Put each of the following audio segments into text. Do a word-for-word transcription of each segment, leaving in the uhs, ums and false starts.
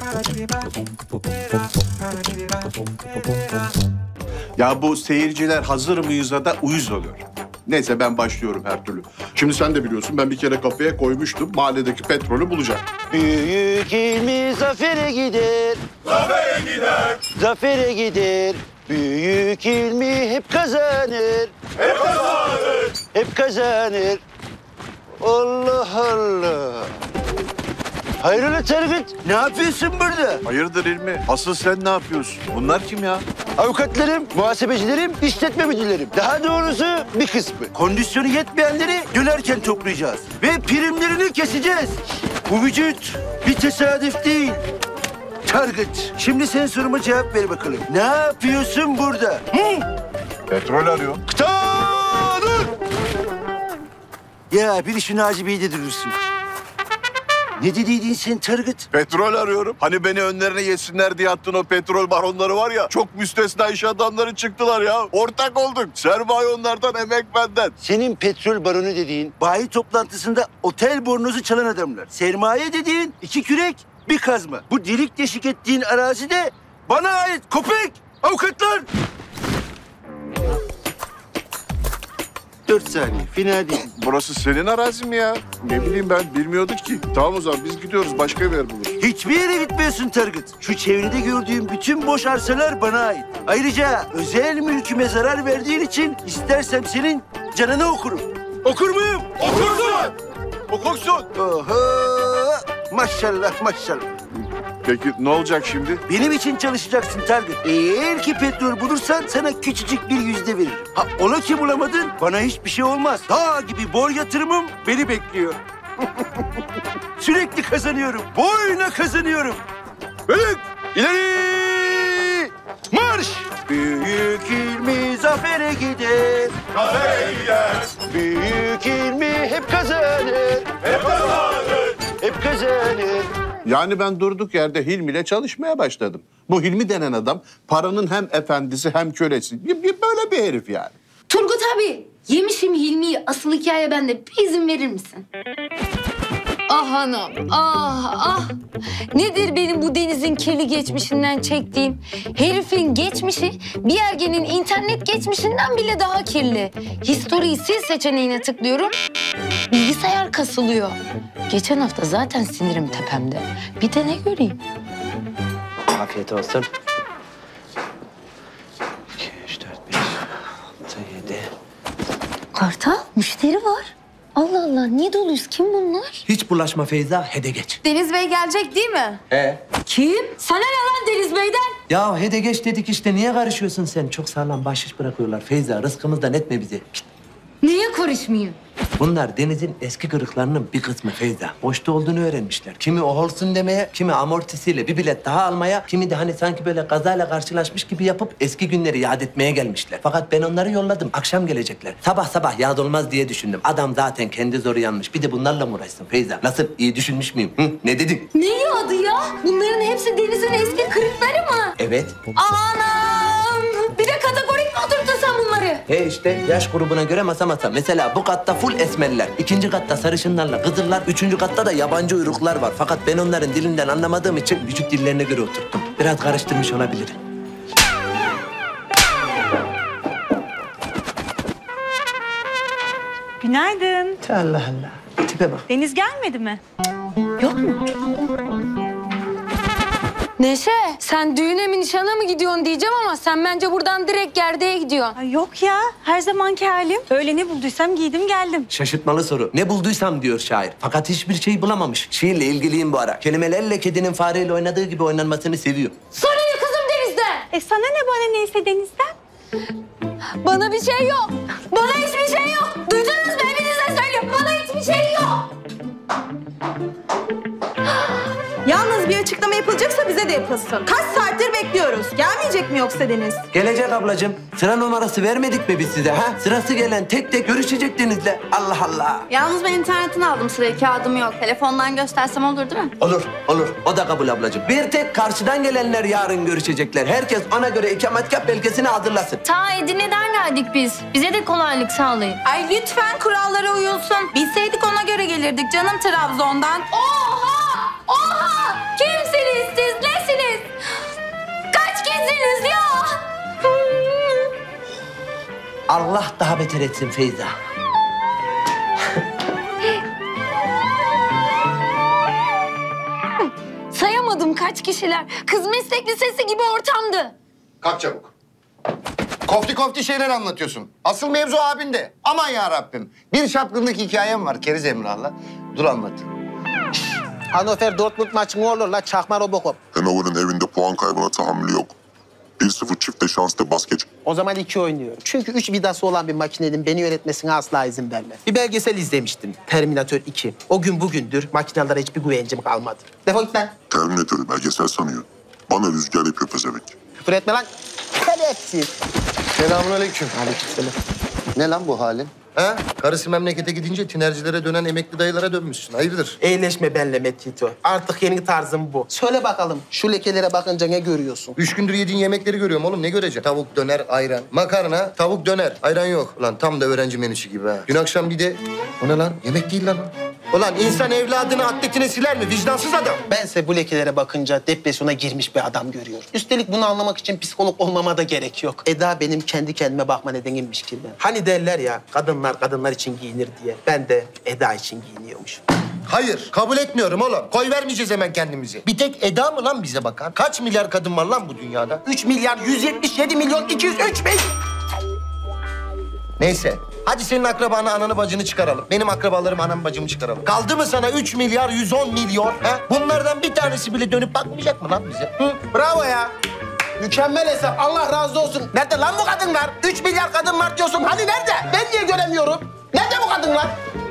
Ya bu seyirciler hazır mıyız'a da uyuz oluyor. Neyse ben başlıyorum her türlü. Şimdi sen de biliyorsun ben bir kere kafaya koymuştum. Mahalledeki petrolü bulacak. Büyük ilmi zafere gider. Zafere gider. Zafere gider. Büyük ilmi hep kazanır. Hep kazanır. Hep kazanır. Allah Allah. Hayrola Tarık, ne yapıyorsun burada? Hayırdır İlmi? Asıl sen ne yapıyorsun? Bunlar kim ya? Avukatlarım, muhasebecilerim, işletme müdürlerim. Daha doğrusu bir kısmı. Kondisyonu yetmeyenleri dönerken toplayacağız. Ve primlerini keseceğiz. Bu vücut bir tesadüf değil. Target, şimdi sen soruma cevap ver bakalım. Ne yapıyorsun burada? Hı? Petrol arıyor. Dur! Ya bir işin acibeyi de durursun. Ne dediydin sen Target? Petrol arıyorum. Hani beni önlerine yesinler diye attığın o petrol baronları var ya. Çok müstesna iş adamları çıktılar ya. Ortak olduk. Sermaye onlardan, emek benden. Senin petrol baronu dediğin bayi toplantısında otel bornozu çalan adamlar. Sermaye dediğin iki kürek, bir kazma. Bu delik deşik ettiğin arazi de bana ait. Köpek! Avukatlar! Dört saniye. Fena değil. Burası senin arazin mi ya? Ne bileyim ben, bilmiyorduk ki. Tamam o zaman biz gidiyoruz. Başka bir yer buluruz. Hiçbir yere gitmiyorsun Target. Şu çevrede gördüğüm bütün boş arsalar bana ait. Ayrıca özel mülküme zarar verdiğin için istersem senin canını okurum. Okur muyum? Okursun! Okursun! Oho! Maşallah maşallah. Peki ne olacak şimdi? Benim için çalışacaksın Target. Eğer ki petrol bulursan sana küçücük bir yüzde veririm. Ha ola ki bulamadın bana hiçbir şey olmaz. Dağ gibi bol yatırımım beni bekliyor. Sürekli kazanıyorum. Boyuna kazanıyorum. Bölük ileri marş. Büyük ilmi zafere gider. Zafere gider. Büyük ilmi hep kazanır. Hep kazanır. Hep kazanır. Yani ben durduk yerde Hilmi ile çalışmaya başladım. Bu Hilmi denen adam paranın hem efendisi hem kölesi. Bir, bir böyle bir herif yani. Turgut abi, yemişim Hilmi'yi. Asıl hikaye bende. Bir izin verir misin? Ah hanım, ah ah. Nedir benim bu denizin kirli geçmişinden çektiğim? Herifin geçmişi bir ergenin internet geçmişinden bile daha kirli. History'yi sil seçeneğine tıklıyorum. Bilgisayar kasılıyor. Geçen hafta zaten sinirim tepemde. Bir de ne göreyim? Afiyet olsun. iki, üç, dört, beş, altı, yedi. Kartal, müşteri var. Allah Allah, niye doluyuz? Kim bunlar? Hiç bulaşma Feyza, hede geç. Deniz Bey gelecek değil mi? He. Kim? Sana ne lan Deniz Bey'den? Ya hede geç dedik işte, niye karışıyorsun sen? Çok sağlam bahşiş bırakıyorlar Feyza, rızkımızdan etme bizi. Pişt. Niye karışmayayım? Bunlar denizin eski kırıklarının bir kısmı Feyza. Boşta olduğunu öğrenmişler. Kimi o olsun demeye, kimi amortisiyle bir bilet daha almaya, kimi de hani sanki böyle kazayla karşılaşmış gibi yapıp eski günleri yad etmeye gelmişler. Fakat ben onları yolladım. Akşam gelecekler. Sabah sabah yad olmaz diye düşündüm. Adam zaten kendi zoru yanmış. Bir de bunlarla mı uğraşsın Feyza? Nasıl? İyi düşünmüş müyüm? Hı? Ne dedin? Ne adı ya? Bunların hepsi denizin eski kırıkları mı? Evet. Anam! Bir de kategorik mi oturttun sen bunları? He işte yaş grubuna göre masa masa. Mesela bu katta full esmerler. İkinci katta sarışınlarla kızıllar. Üçüncü katta da yabancı uyruklar var. Fakat ben onların dilinden anlamadığım için vücut dillerine göre oturttum. Biraz karıştırmış olabilirim. Günaydın. Allah Allah. Tipe bak. Deniz gelmedi mi? Yok mu? Neşe, sen düğüne mi nişana mı gidiyorsun diyeceğim ama sen bence buradan direkt gerdeğe gidiyorsun. Ay yok ya. Her zamanki halim. Öyle ne bulduysam giydim geldim. Şaşırtmalı soru. Ne bulduysam diyor şair. Fakat hiçbir şey bulamamış. Şiirle ilgiliyim bu ara. Kelimelerle kedinin fareyle oynadığı gibi oynanmasını seviyor. Sana ne kızım Deniz'den? E sana ne bana neyse Deniz'den? Bana bir şey yok. Bana hiçbir şey yok. Duydunuz mu? Hepinize söylüyorum. Bana hiçbir şey yok. Yalnız bir açıklama yapılacaksa bize de yapılsın. Kaç saattir bekliyoruz. Gelmeyecek mi yoksa Deniz? Gelecek ablacığım. Sıra numarası vermedik mi biz size ha? Sırası gelen tek tek görüşecek Deniz'le. Allah Allah. Yalnız ben internetten aldım sırayı, kağıdım yok. Telefondan göstersem olur değil mi? Olur, olur. O da kabul ablacığım. Bir tek karşıdan gelenler yarın görüşecekler. Herkes ona göre ikametgah belgesini hazırlasın. Ta Edirne'den geldik biz. Bize de kolaylık sağlayın. Ay lütfen kurallara uyulsun. Bilseydik ona göre gelirdik canım Trabzon'dan. Oha! Oha! Kim seni istisna Allah daha beter etsin Feyza. Sayamadım kaç kişiler. Kız meslek lisesi gibi ortamdı. Kalk çabuk. Kofti kofti şeyler anlatıyorsun. Asıl mevzu abinde. Aman ya Rabbim. Bir şapkınlık hikayem var Keriz Emrah'la. Dur anlat. Hannover Dortmund maçı ne olur la çakma Robocop. Hannover'ın evinde puan kaybına tahammülü yok. bir sıfır çifte şanslı bas geç. O zaman iki oynuyorum. Çünkü üç vidası olan bir makinenin beni yönetmesine asla izin vermem. Bir belgesel izlemiştim. Terminator iki. O gün bugündür makinelere hiçbir güvencim kalmadı. Defol git lan. Terminatörü belgesel sanıyor. Bana rüzgar yapıyor pezevenk. Küfür etme lan. Şerefsiz. Selamünaleyküm. Aleykümselam. Ne lan bu halin? Ha? Karısı memlekete gidince tinercilere dönen emekli dayılara dönmüşsün. Hayırdır? Eğleşme benle Metito. Artık yeni tarzım bu. Söyle bakalım şu lekelere bakınca ne görüyorsun? Üç gündür yediğin yemekleri görüyorum oğlum. Ne göreceksin? Tavuk, döner, ayran. Makarna, tavuk, döner. Ayran yok. Ulan tam da öğrenci menüsü gibi ha. Dün akşam bir de... O ne lan? Yemek değil lan o. Ulan insan evladını atletine siler mi? Vicdansız adam. Bense bu lekelere bakınca depresyona girmiş bir adam görüyorum. Üstelik bunu anlamak için psikolog olmama da gerek yok. Eda benim kendi kendime bakma nedenimmiş gibi. Hani derler ya kadınlar kadınlar için giyinir diye. Ben de Eda için giyiniyormuş. Hayır, kabul etmiyorum oğlum. Koy vermeyeceğiz hemen kendimizi. Bir tek Eda mı lan bize bakan? Kaç milyar kadın var lan bu dünyada? Üç milyar yüz yetmiş yedi milyon iki yüz üç bin. Neyse. Hadi senin akrabanı, ananı, bacını çıkaralım. Benim akrabalarım, anamı, bacımı çıkaralım. Kaldı mı sana üç milyar yüz on milyon? He? Bunlardan bir tanesi bile dönüp bakmayacak mı lan bize? Hı, bravo ya. Mükemmel hesap. Allah razı olsun. Nerede lan bu kadınlar? Üç milyar kadın var diyorsun. Hani nerede? Ben niye göremiyorum? Nerede bu kadınlar?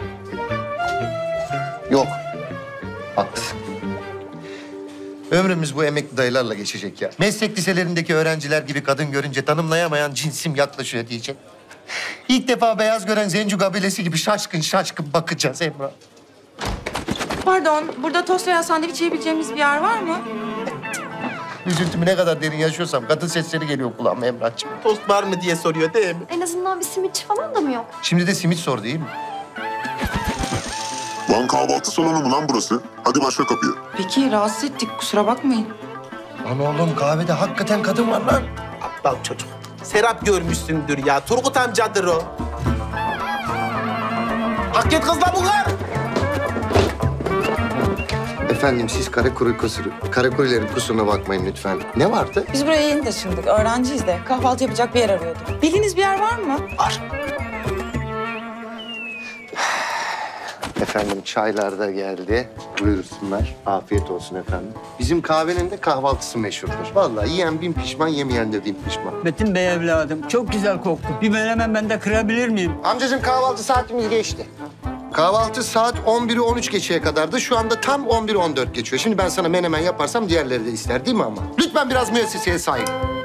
Yok. Haklısın. Ömrümüz bu emekli dayılarla geçecek ya. Meslek liselerindeki öğrenciler gibi kadın görünce tanımlayamayan cinsim yaklaşıyor diyecek. İlk defa beyaz gören Zencu kabilesi gibi şaşkın şaşkın bakacağız Emrah. Pardon, burada tost veya sandviç yiyebileceğimiz bir yer var mı? Üzüntümü ne kadar derin yaşıyorsam kadın sesleri geliyor kulağıma Emrah'cığım. Tost var mı diye soruyor değil mi? En azından bir simitçi falan da mı yok? Şimdi de simit sor değil mi? Lan kahvaltı salonu mu lan burası? Hadi başla kapıyı. Peki, rahatsız ettik. Kusura bakmayın. Lan oğlum kahvede hakikaten kadın var lan. Aptal çocuk. Serap görmüşsündür ya. Turgut amcadır o. Hak et kızla bunlar. Efendim siz karakuri kusuru, karakurilerin kusuruna bakmayın lütfen. Ne vardı? Biz buraya yeni taşındık. Öğrenciyiz de. Kahvaltı yapacak bir yer arıyorduk. Bildiğiniz bir yer var mı? Var. Efendim çaylar da geldi. Buyursunlar. Afiyet olsun efendim. Bizim kahvenin de kahvaltısı meşhurdur. Vallahi yiyen bin pişman, yemeyen de bin pişman. Metin Bey evladım, çok güzel koktu. Bir menemen ben de kırabilir miyim? Amcacığım kahvaltı saatimiz geçti. Kahvaltı saat on biri on üç geçeye kadardı. Şu anda tam on bir on dört geçiyor. Şimdi ben sana menemen yaparsam diğerleri de ister değil mi ama? Lütfen biraz müesseseye sahip.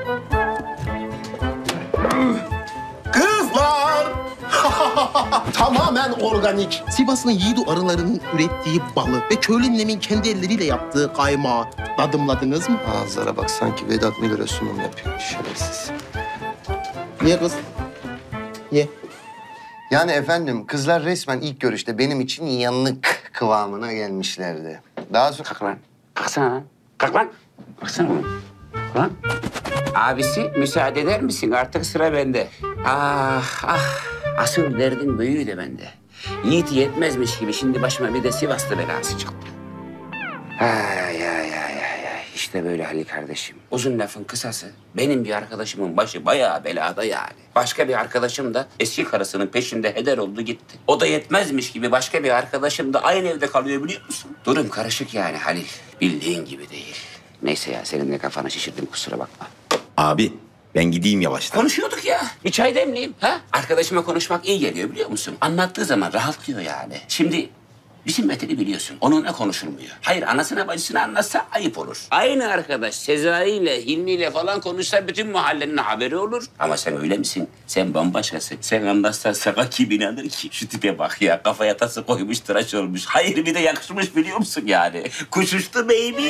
Kızlar! Tamamen organik. Sivas'ın yiğidu arılarının ürettiği balı ve köylü ninemin kendi elleriyle yaptığı kaymağı tadımladınız mı? Ağızlara bak sanki Vedat Milor'a sunum yapıyor. Şerefsiz. Niye kız? Niye? Yani efendim kızlar resmen ilk görüşte benim için yanlık kıvamına gelmişlerdi. Daha sonra... Kalk lan. Kalksana lan. Kalk lan. Kalksana lan. Lan. Abisi müsaade eder misin? Artık sıra bende. Ah ah. Asıl derdin büyüğü de bende. Yiğit yetmezmiş gibi şimdi başıma bir de Sivaslı belası çıktı. Ay ay ay ay ay. İşte böyle Halil kardeşim. Uzun lafın kısası. Benim bir arkadaşımın başı bayağı belada yani. Başka bir arkadaşım da eski karısının peşinde heder oldu gitti. O da yetmezmiş gibi başka bir arkadaşım da aynı evde kalıyor biliyor musun? Durum karışık yani Halil. Bildiğin gibi değil. Neyse ya senin de kafanı şişirdim kusura bakma. Abi ben gideyim yavaştan. Konuşuyorduk ya. Bir çay demleyeyim. Ha? Arkadaşıma konuşmak iyi geliyor biliyor musun? Anlattığı zaman rahatlıyor yani. Şimdi bizim Metin'i biliyorsun. Onunla konuşulmuyor. Hayır anasına bacısına anlatsa ayıp olur. Aynı arkadaş Sezai ile Hilmi ile falan konuşsa bütün mahallenin haberi olur. Ama sen öyle misin? Sen bambaşkasın. Sen anlatsan sana kim inanır ki? Şu tipe bak ya. Kafaya tası koymuş tıraş olmuş. Hayır bir de yakışmış biliyor musun yani? Kuş uçtu baby.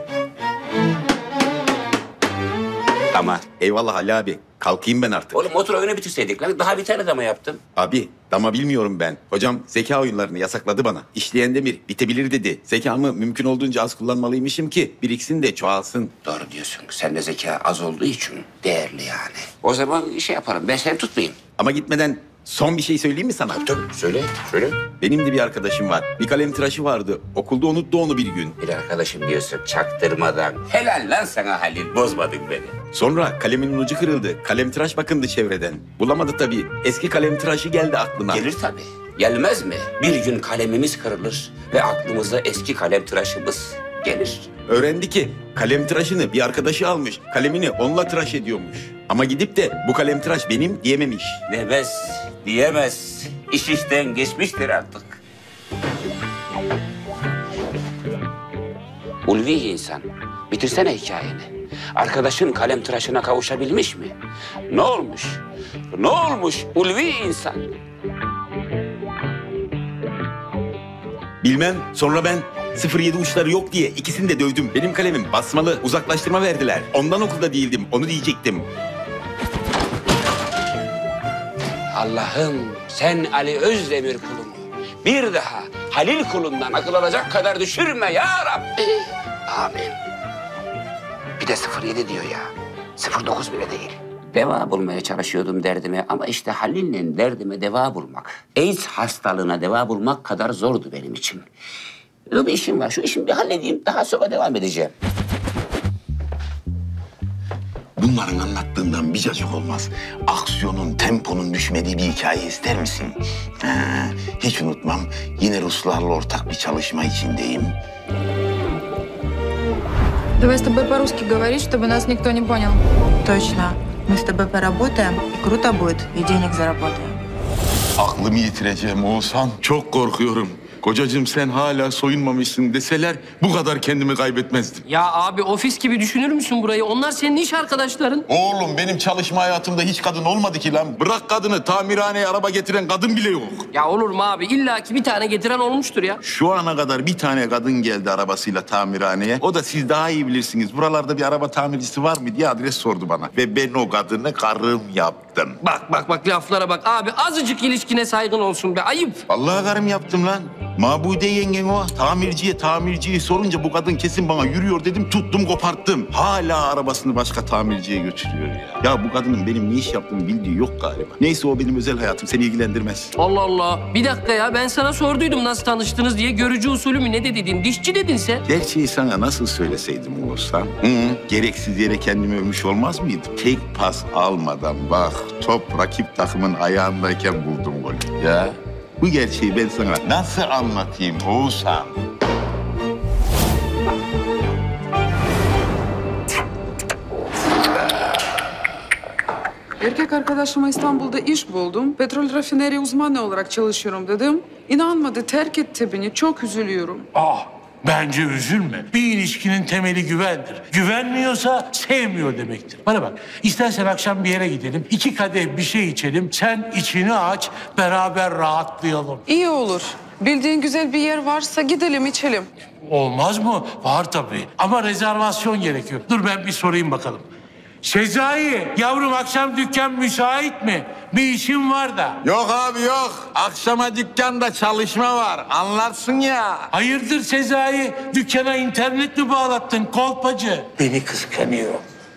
Ama eyvallah Ali abi. Kalkayım ben artık. Oğlum motor oyunu bitirseydik lan. Daha bir tane dama yaptım. Abi dama bilmiyorum ben. Hocam zeka oyunlarını yasakladı bana. İşleyen demir bitebilir dedi. Zekamı mümkün olduğunca az kullanmalıymışım ki biriksin de çoğalsın. Doğru diyorsun. Sende zeka az olduğu için değerli yani. O zaman şey yapalım. Ben seni tutmayayım. Ama gitmeden son bir şey söyleyeyim mi sana? Tabii söyle, söyle. Benim de bir arkadaşım var. Bir kalem tıraşı vardı. Okulda unuttu onu bir gün. Bir arkadaşım diyorsun çaktırmadan. Helal lan sana Halil, bozmadın beni. Sonra kaleminin ucu kırıldı. Kalem tıraş bakındı çevreden. Bulamadı tabii. Eski kalem tıraşı geldi aklına. Gelir tabii. Gelmez mi? Bir gün kalemimiz kırılır ve aklımıza eski kalem tıraşımız gelir. Öğrendi ki kalem tıraşını bir arkadaşı almış. Kalemini onunla tıraş ediyormuş. Ama gidip de bu kalem tıraş benim diyememiş. Demez, diyemez. İş işten geçmiştir artık. Ulvi insan, bitirsene hikayeni. Arkadaşın kalem tıraşına kavuşabilmiş mi? Ne olmuş? Ne olmuş ulvi insan? Bilmem. Sonra ben sıfır yedi uçları yok diye ikisini de dövdüm. Benim kalemim basmalı, uzaklaştırma verdiler. Ondan okulda değildim, onu diyecektim. Allah'ım sen Ali Özdemir kulunu bir daha Halil kulundan akıl alacak kadar düşürme ya Rabbi. Amin. Bir de sıfır yedi diyor ya. sıfır dokuz bile değil. Deva bulmaya çalışıyordum derdime ama işte Halil'le derdime deva bulmak, AIDS hastalığına deva bulmak kadar zordu benim için. Bir işim var, şu işimi bir halledeyim, daha sonra devam edeceğim. Bunların anlattığından bir cacık olmaz. Aksiyonun, temponun düşmediği bir hikaye ister misin? Ha, hiç unutmam. Yine Ruslarla ortak bir çalışma içindeyim. Давай с тобой по-русски говорить, чтобы нас никто не понял. Точно. Мы с тобой поработаем, и круто будет, и денег заработаем. Aklımı yitireceğim Oğuzhan. Çok korkuyorum. Kocacığım sen hala soyunmamışsın deseler bu kadar kendimi kaybetmezdim. Ya abi ofis gibi düşünür müsün burayı? Onlar senin iş arkadaşların. Oğlum benim çalışma hayatımda hiç kadın olmadı ki lan. Bırak kadını, tamirhaneye araba getiren kadın bile yok. Ya olur mu abi? İlla ki bir tane getiren olmuştur ya. Şu ana kadar bir tane kadın geldi arabasıyla tamirhaneye. O da siz daha iyi bilirsiniz. Buralarda bir araba tamircisi var mı diye adres sordu bana. Ve ben o kadını karım yaptım. Bak bak bak laflara bak. Abi azıcık ilişkine saygın olsun be. Ayıp. Vallahi karım yaptım lan. Mabude yengen o. Tamirciye tamirciyi sorunca bu kadın kesin bana yürüyor dedim. Tuttum koparttım. Hala arabasını başka tamirciye götürüyor ya. Ya bu kadının benim ne iş yaptığımı bildiği yok galiba. Neyse o benim özel hayatım. Seni ilgilendirmez. Allah Allah. Bir dakika ya ben sana sorduydum nasıl tanıştınız diye. Görücü usulü mü ne dedin? Dişçi dedin sen. Gerçeği sana nasıl söyleseydim Oğuzhan? Hı, gereksiz yere kendimi övmüş olmaz mıydım? Tek pas almadan bak top rakip takımın ayağındayken buldum golü. Ya bu gerçeği ben sana nasıl anlatayım Oğuzhan? Erkek arkadaşıma İstanbul'da iş buldum. Petrol rafineri uzmanı olarak çalışıyorum dedim. İnanmadı, terk etti beni. Çok üzülüyorum. Ah, bence üzülme. Bir ilişkinin temeli güvendir. Güvenmiyorsa sevmiyor demektir. Bana bak, istersen akşam bir yere gidelim. İki kadeh bir şey içelim. Sen içini aç, beraber rahatlayalım. İyi olur. Bildiğin güzel bir yer varsa gidelim, içelim. Olmaz mı? Var tabii. Ama rezervasyon gerekiyor. Dur ben bir sorayım bakalım. Sezai, yavrum akşam dükkan müsait mi? Bir işim var da. Yok abi yok. Akşama dükkanda çalışma var. Anlarsın ya. Hayırdır Sezai? Dükkana internet mi bağlattın kolpacı? Beni kıskanıyor.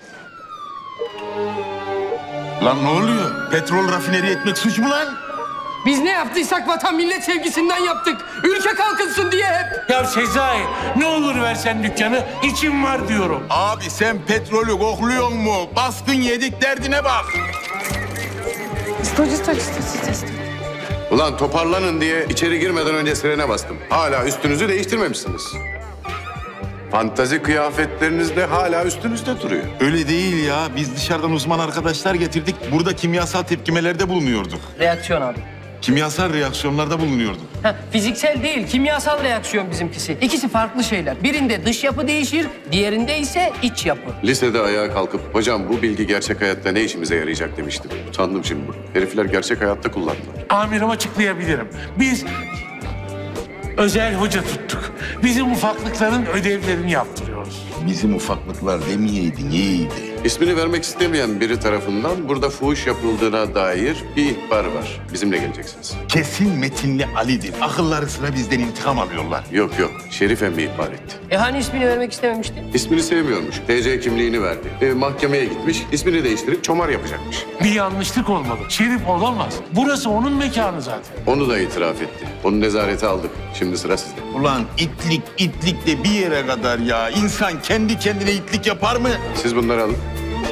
Lan ne oluyor? Petrol rafineri etmek suç mu lan? Biz ne yaptıysak vatan millet sevgisinden yaptık. Ülke kalkınsın diye hep. Ya Sezai ne olur versen dükkanı, içim var diyorum. Abi sen petrolü kokluyor mu? Baskın yedik derdine bak. Stop, stop, stop, stop. Ulan toparlanın diye içeri girmeden önce sirene bastım. Hala üstünüzü değiştirmemişsiniz. Fantazi kıyafetleriniz de hala üstünüzde duruyor. Öyle değil ya. Biz dışarıdan uzman arkadaşlar getirdik. Burada kimyasal tepkimelerde bulunuyorduk. Reaksiyon abi. Kimyasal reaksiyonlarda bulunuyorduk. Heh, fiziksel değil, kimyasal reaksiyon bizimkisi. İkisi farklı şeyler. Birinde dış yapı değişir, diğerinde ise iç yapı. Lisede ayağa kalkıp hocam bu bilgi gerçek hayatta ne işimize yarayacak demiştim. Utandım şimdi. Herifler gerçek hayatta kullandılar. Amirim açıklayabilirim. Biz özel hoca tuttuk. Bizim ufaklıkların ödevlerini yaptırıyoruz. Bizim ufaklıklar demeyeydin iyiydi. İsmini vermek istemeyen biri tarafından burada fuhuş yapıldığına dair bir ihbar var. Bizimle geleceksiniz. Kesin Metinli Ali'dir. Akılları sıra bizden intikam alıyorlar. Yok yok, Şerif emmi ihbar etti. E hani ismini vermek istememişti? İsmini sevmiyormuş. T C kimliğini verdi. E, mahkemeye gitmiş, ismini değiştirip çomar yapacakmış. Bir yanlışlık olmalı. Şerif olamaz. Burası onun mekanı zaten. Onu da itiraf etti. Onu nezarete aldık. Şimdi sıra sizde. Ulan itlik itlik de bir yere kadar ya. İnsan kendi kendine itlik yapar mı? Siz bunları alın.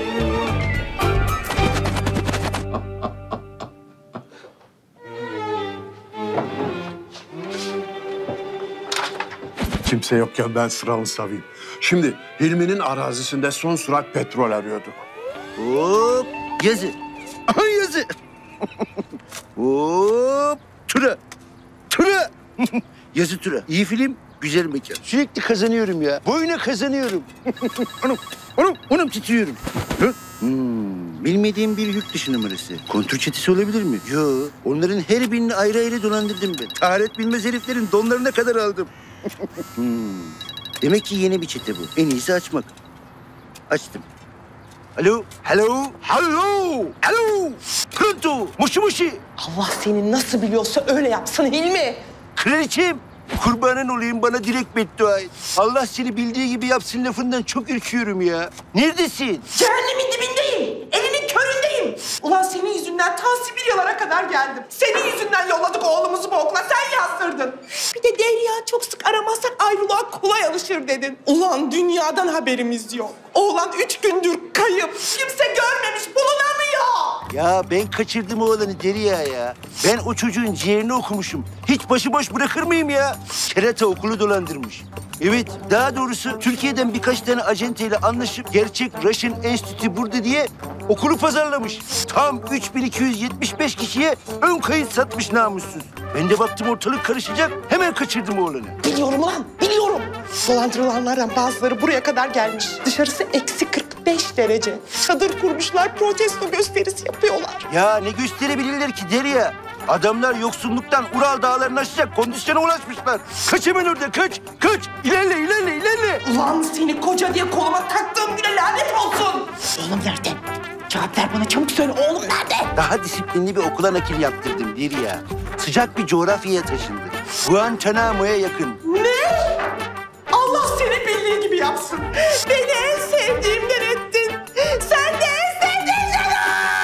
Kimse yokken ben sıramı savayım. Şimdi Hilmi'nin arazisinde son sürat petrol arıyorduk. Hop yazı. Aha yazı. Hop tura. Tura. Yazı tura. İyi film, güzel mekan. Sürekli kazanıyorum ya. Boyuna kazanıyorum. Anam, anam, anam titriyorum. Hı? Hmm, bilmediğim bir yurt dışı numarası. Kontür çetesi olabilir mi? Yo, onların her birini ayrı ayrı dolandırdım ben. Taharet bilmez heriflerin donlarına kadar aldım. hmm. Demek ki yeni bir çete bu. En iyisi açmak. Açtım. Alo, hello, hello, hello. Pronto, muşu muşu. Allah seni nasıl biliyorsa öyle yapsın Hilmi. Kraliçem, kurbanın olayım bana direkt beddua et. Allah seni bildiği gibi yapsın lafından çok ürküyorum ya. Neredesin? Cehennemin dibindeyim. Elinin köründeyim. Ulan senin yüzünden ta Sibiryalara kadar geldim. Senin yüzünden yolladık oğlumuzu bu okula. Sen yazdırdın. Bir de Derya çok sık aramazsak ayrılığa kolay alışır dedin. Ulan dünyadan haberimiz yok. Oğlan üç gündür kayıp. Kimse görmemiş, bulunamıyor. Ya ben kaçırdım oğlanı Derya ya. Ben o çocuğun ciğerini okumuşum. Hiç başıboş bırakır mıyım ya? Kerata okulu dolandırmış. Evet, daha doğrusu Türkiye'den birkaç tane acenteyle anlaşıp gerçek Russian Institute burada diye okulu pazarlamış. Tam üç bin iki yüz yetmiş beş kişiye ön kayıt satmış namussuz. Ben de baktım ortalık karışacak, hemen kaçırdım oğlanı. Biliyorum lan, biliyorum. Dolandırılanlardan bazıları buraya kadar gelmiş. Dışarısı eksi kırk beş derece. Çadır kurmuşlar, protesto gösterisi yapıyorlar. Ya ne gösterebilirler ki Derya? Adamlar yoksulluktan Ural dağlarını aşacak kondisyona ulaşmışlar. Kaç hemen orada, kaç, kaç. İlerle, ilerle, ilerle. Ulan seni koca diye koluma taktığım güne lanet olsun. Oğlum nerede? Cevap ver bana, çabuk söyle. Oğlum nerede? Daha disiplinli bir okula nakil yaptırdım Derya. Sıcak bir coğrafyaya taşındı. Guantanamo'ya yakın. Ne? Allah seni bildiği gibi yapsın. Beni en sevdiğimden ettin. Sen de en sevdiğimden.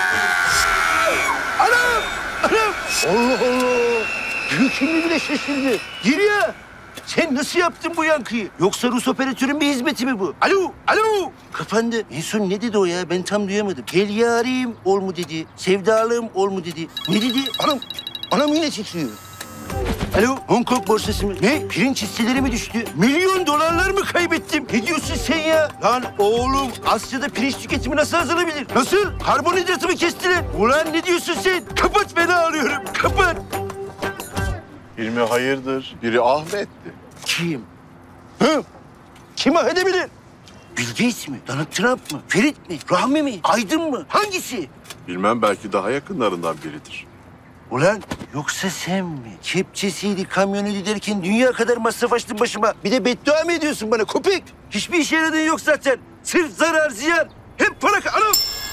Anam! Anam! Allah Allah! Büyük hilmi bile şaşırdı. Derya! Sen nasıl yaptın bu yankıyı? Yoksa Rus operatörün bir hizmeti mi bu? Alo! Alo! Kapandı. En son ne dedi o ya? Ben tam duyamadım. Gel yarim ol mu dedi. Sevdalım ol mu dedi. Ne dedi? Anam! Anam yine titriyor. Alo, Hong Kong borsası mı? Ne? Pirinç hisseleri mi düştü? Milyon dolarlar mı kaybettim? Ne diyorsun sen ya? Lan oğlum, Asya'da pirinç tüketimi nasıl azalabilir? Nasıl? Karbonhidratı mı kestiler? Ulan ne diyorsun sen? Kapat, beni ağlıyorum. Kapat. Hilmi hayırdır? Biri Ahmet'ti. Kim? Hı? Kim ah edebilir? Bill Gates mi? Donald Trump mı? Ferit mi? Rahmi mi? Aydın mı? Hangisi? Bilmem, belki daha yakınlarından biridir. Ulan yoksa sen mi? Kepçesiydi, kamyonu giderken dünya kadar masraf açtın başıma. Bir de beddua mı ediyorsun bana köpek? Hiçbir işe yaradığın yok zaten. Sırf zarar, ziyan. Hep para... Anam!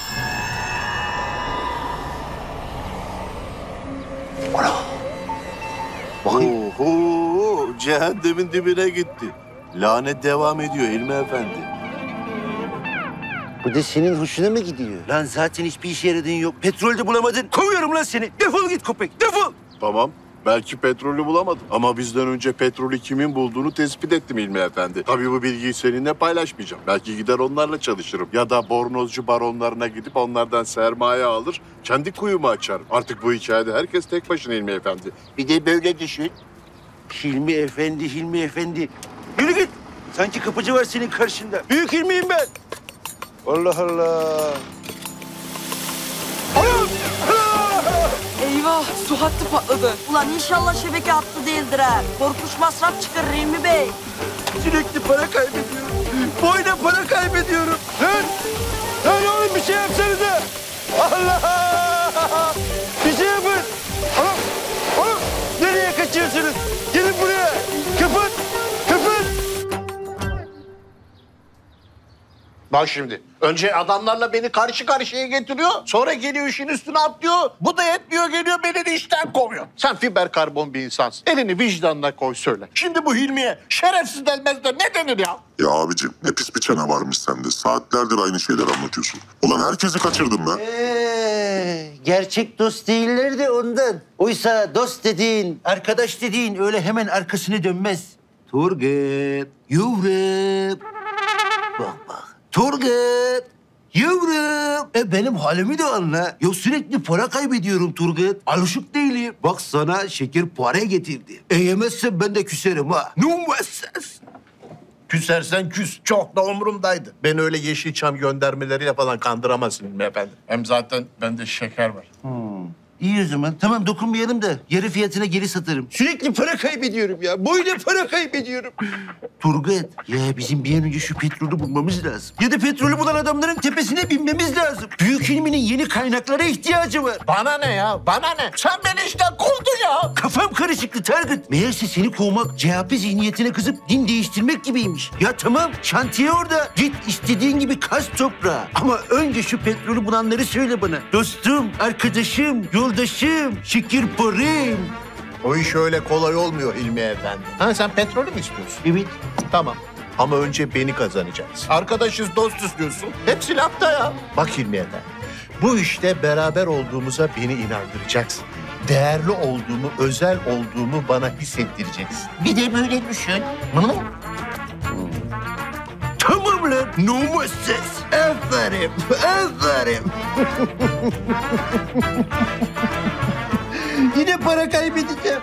Ana! Oho! Cehennemin dibine gitti. Lanet devam ediyor Hilmi Efendi. Bu da senin hoşuna mı gidiyor? Lan zaten hiçbir işe yaradığın yok. Petrolde bulamadın. Kovuyorum lan seni. Defol git köpek, defol. Tamam, belki petrolü bulamadım. Ama bizden önce petrolü kimin bulduğunu tespit ettim Hilmi Efendi. Tabii bu bilgiyi seninle paylaşmayacağım. Belki gider onlarla çalışırım. Ya da bornozcu baronlarına gidip onlardan sermaye alır, kendi kuyumu açarım. Artık bu hikayede herkes tek başına Hilmi Efendi. Bir de böyle düşün. Hilmi Efendi, Hilmi Efendi. Yürü git. Sanki kapıcı var senin karşında. Büyük Hilmi'yim ben. Allah Allah. Eyvah, su hattı patladı. Ulan inşallah şebeke hattı değildir ha. Korkunç masraf çıkarır Hilmi Bey. Sürekli para kaybediyorum. Boyuna para kaybediyorum. Lan! Lan oğlum bir şey yapsanıza. Allah! Bir şey yapın. Oğlum, oğlum nereye kaçıyorsunuz? Gelin buraya. Kapat, kapat. Bak şimdi. Önce adamlarla beni karşı karşıya getiriyor. Sonra geliyor işin üstüne atlıyor. Bu da yetmiyor, geliyor beni de işten kovuyor. Sen fiber karbon bir insansın. Elini vicdanına koy söyle. Şimdi bu Hilmi'ye şerefsiz denmez de ne denir ya? Ya abicim ne pis bir çene varmış sende. Saatlerdir aynı şeyler anlatıyorsun. Ulan herkesi kaçırdım ben. Ee, gerçek dost değiller de ondan. Oysa dost dediğin, arkadaş dediğin öyle hemen arkasını dönmez. Turgut, yavrum. Bak bak. Turgut, yavrum. E benim halimi de anla. Ya sürekli para kaybediyorum Turgut. Alışık değilim. Bak sana şeker para getirdi. E yemezsen ben de küserim ha. Ne olmazsın? Küsersen küs. Çok da umurumdaydı. Beni öyle Yeşilçam göndermeleriyle falan kandıramazsın Hilmi Efendi. Hem zaten bende şeker var. Hmm. İyi o zaman. Tamam dokunmayalım da yarı fiyatına geri satarım. Sürekli para kaybediyorum ya. Böyle para kaybediyorum. Turgut, ya bizim bir an önce şu petrolü bulmamız lazım. Ya da petrolü bulan adamların tepesine binmemiz lazım. Büyük Hilmi'nin yeni kaynaklara ihtiyacı var. Bana ne ya? Bana ne? Sen beni işten kovdun ya. Kafam karışıktı Turgut. Meğerse seni kovmak C H P zihniyetine kızıp din değiştirmek gibiymiş. Ya tamam şantiye orada. Git istediğin gibi kaz toprağı. Ama önce şu petrolü bulanları söyle bana. Dostum, arkadaşım, yoldaşım, şekerparem. O iş öyle kolay olmuyor Hilmi Efendi. Ha sen petrolü mü istiyorsun? Evet. Tamam. Ama önce beni kazanacaksın. Arkadaşız, dostuz diyorsun. Hepsi lafta ya. Bak Hilmi Efendi. Bu işte beraber olduğumuza beni inandıracaksın. Değerli olduğumu, özel olduğumu bana hissettireceksin. Bir de böyle düşün. Hı? Tamam lan. No ses. Aferin. Aferin. Yine para kaybedeceğim.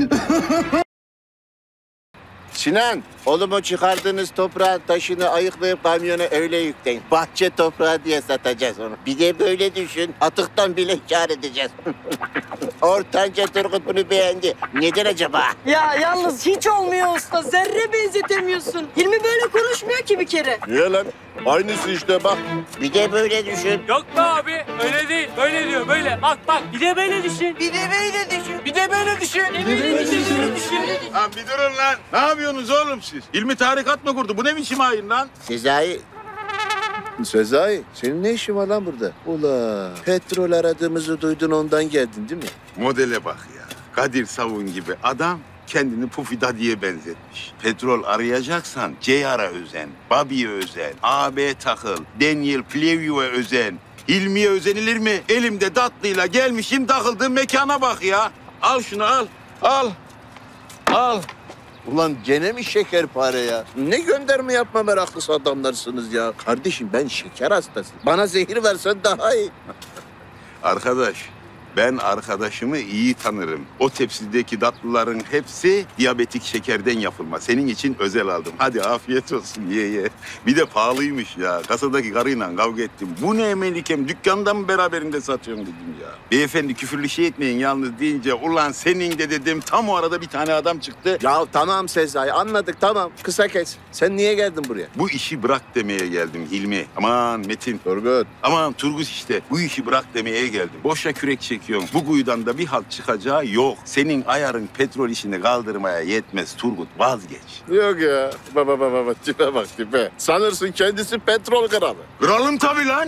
Sinan, oğlum o çıkardığınız toprağın taşını ayıklayıp kamyona öyle yükleyin. Bahçe toprağı diye satacağız onu. Bir de böyle düşün, atıktan bile kâr edeceğiz. Ortanca Turgut bunu beğendi. Neden acaba? Ya yalnız hiç olmuyor usta. Zerre benzetemiyorsun. Hilmi böyle konuşmuyor ki bir kere. Niye lan? Aynısı işte bak. Bir de böyle düşün. Yok be abi, öyle değil. Böyle diyor, böyle. Bak bak, bir de böyle düşün. Bir de böyle düşün. Bir de böyle düşün. Bir de böyle düşün. Böyle düşün. Lan bir durun lan. Ne yapıyorsunuz oğlum siz? İlmi tarikat mı kurdu? Bu ne biçim hain lan? Sezai. Sezai, senin ne işin var lan burada? Ula, petrol aradığımızı duydun ondan geldin değil mi? Modele bak ya. Kadir Savun gibi adam kendini Pufida diye benzetmiş. Petrol arayacaksan J R'a özen, Bobby'ye özen, A B takıl, Daniel Plevio'ya özen. Hilmi'ye özenilir mi? Elimde tatlıyla gelmişim takıldığım mekana bak ya. Al şunu al, al, al. Ulan gene mi şekerpare ya? Ne gönderme yapma meraklısı adamlarsınız ya. Kardeşim ben şeker hastasıyım. Bana zehir versen daha iyi. Arkadaş, ben arkadaşımı iyi tanırım. O tepsideki tatlıların hepsi diyabetik şekerden yapılma. Senin için özel aldım. Hadi afiyet olsun ye ye. Bir de pahalıymış ya. Kasadaki karıyla kavga ettim. Bu ne Melikem? Dükkandan mı beraberinde satıyorum dedim ya. Beyefendi küfürlü şey etmeyin yalnız deyince ulan senin de dedim. Tam o arada bir tane adam çıktı. Ya tamam Sezai anladık tamam. Kısa kes. Sen niye geldin buraya? Bu işi bırak demeye geldim Hilmi. Aman Metin. Turgut. Aman Turgut işte. Bu işi bırak demeye geldim. Boşa kürek çek. Bu kuyudan da bir halt çıkacağı yok. Senin ayarın petrol işini kaldırmaya yetmez Turgut. Vazgeç. Yok ya. Baba baba baba tipe bak tipe. Sanırsın kendisi petrol kralı. Kralım tabii lan.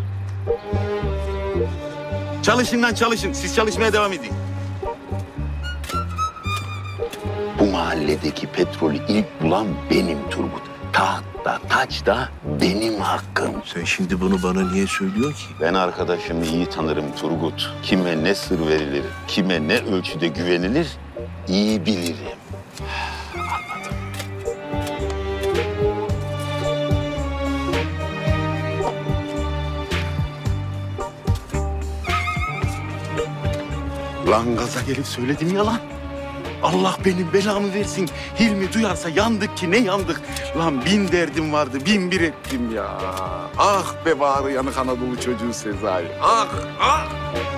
Çalışın lan çalışın. Siz çalışmaya devam edin. Bu mahalledeki petrolü ilk bulan benim Turgut. Taht da taç da benim hakkım. Sen şimdi bunu bana niye söylüyorsun ki? Ben arkadaşımı iyi tanırım Turgut. Kime ne sır verilir, kime ne ölçüde güvenilir iyi bilirim. Anladım. Lan gaza gelip söyledim ya lan. Allah benim belamı versin. Hilmi duyarsa yandık ki ne yandık. Lan bin derdim vardı, bin bir ettim ya. Ah be bağrı yanık Anadolu çocuğu Sezai. Ah, ah.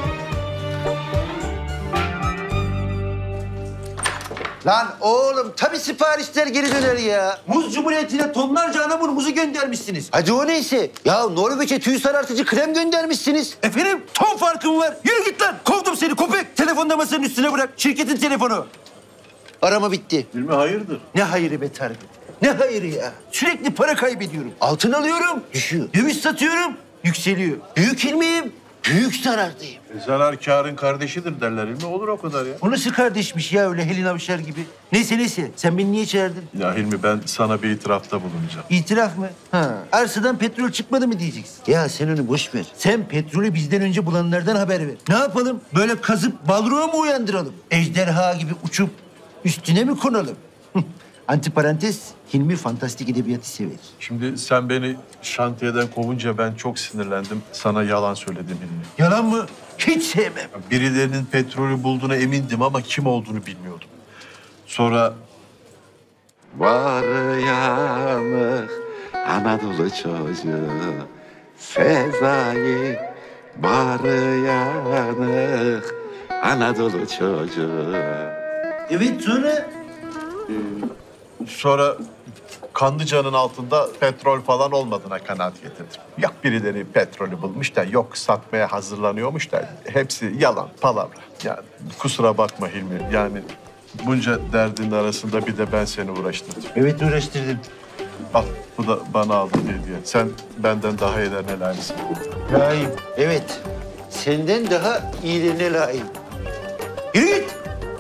Lan oğlum tabii siparişler geri döner ya. Muz Cumhuriyeti'ne tonlarca anamur muzu göndermişsiniz. Hadi o neyse. Ya Norveç'e tüy sarartıcı krem göndermişsiniz. Efendim ton farkım var. Yürü git lan. Kovdum seni köpek. Telefonda masanın üstüne bırak. Şirketin telefonu. Arama bitti. Hilmi hayırdır? Ne hayırı be Tarık? Ne hayırı ya? Sürekli para kaybediyorum. Altın alıyorum, düşüyor. Döviz satıyorum, yükseliyor. Büyük ilmiyim, büyük zarardayım. E, zarar kârın kardeşidir derler. Hilmi olur o kadar ya. O nasıl kardeşmiş ya öyle Helin Avşar gibi? Neyse neyse, sen beni niye çağırdın? Ya Hilmi ben sana bir itirafta bulunacağım. İtiraf mı? Ha. Arsadan petrol çıkmadı mı diyeceksin? Ya sen onu boş ver. Sen petrolü bizden önce bulanlardan haber ver. Ne yapalım? Böyle kazıp balruğa mı uyandıralım? Ejderha gibi uçup üstüne mi konalım? Antiparantez, Hilmi fantastik edebiyatı sever. Şimdi sen beni şantiyeden kovunca ben çok sinirlendim. Sana yalan söyledim Hilmi. Yalan mı? Hiç sevmem. Birilerinin petrolü bulduğuna emindim ama kim olduğunu bilmiyordum. Sonra... Var yanık Anadolu çocuğu Sezai. Var yanık Anadolu çocuğu. Evet sonra? Sonra Kanlıca'nın altında petrol falan olmadığına kanaat getirdim. Yok birileri petrolü bulmuş da yok satmaya hazırlanıyormuş da hepsi yalan, palavra. Yani kusura bakma Hilmi. Yani bunca derdin arasında bir de ben seni uğraştırdım. Evet uğraştırdım. Al bu da bana aldın hediye. Sen benden daha iyilerine layıksın. Layığım. Evet. Senden daha iyilerine layığım. Yürü git.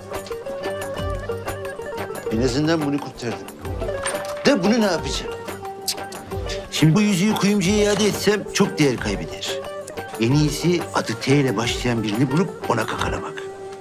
En azından bunu kurtardım. Da bunu ne yapacağım? Cık. Şimdi bu yüzüğü kuyumcuya iade etsem çok değer kaybeder. En iyisi adı T ile başlayan birini bulup ona kakalamak.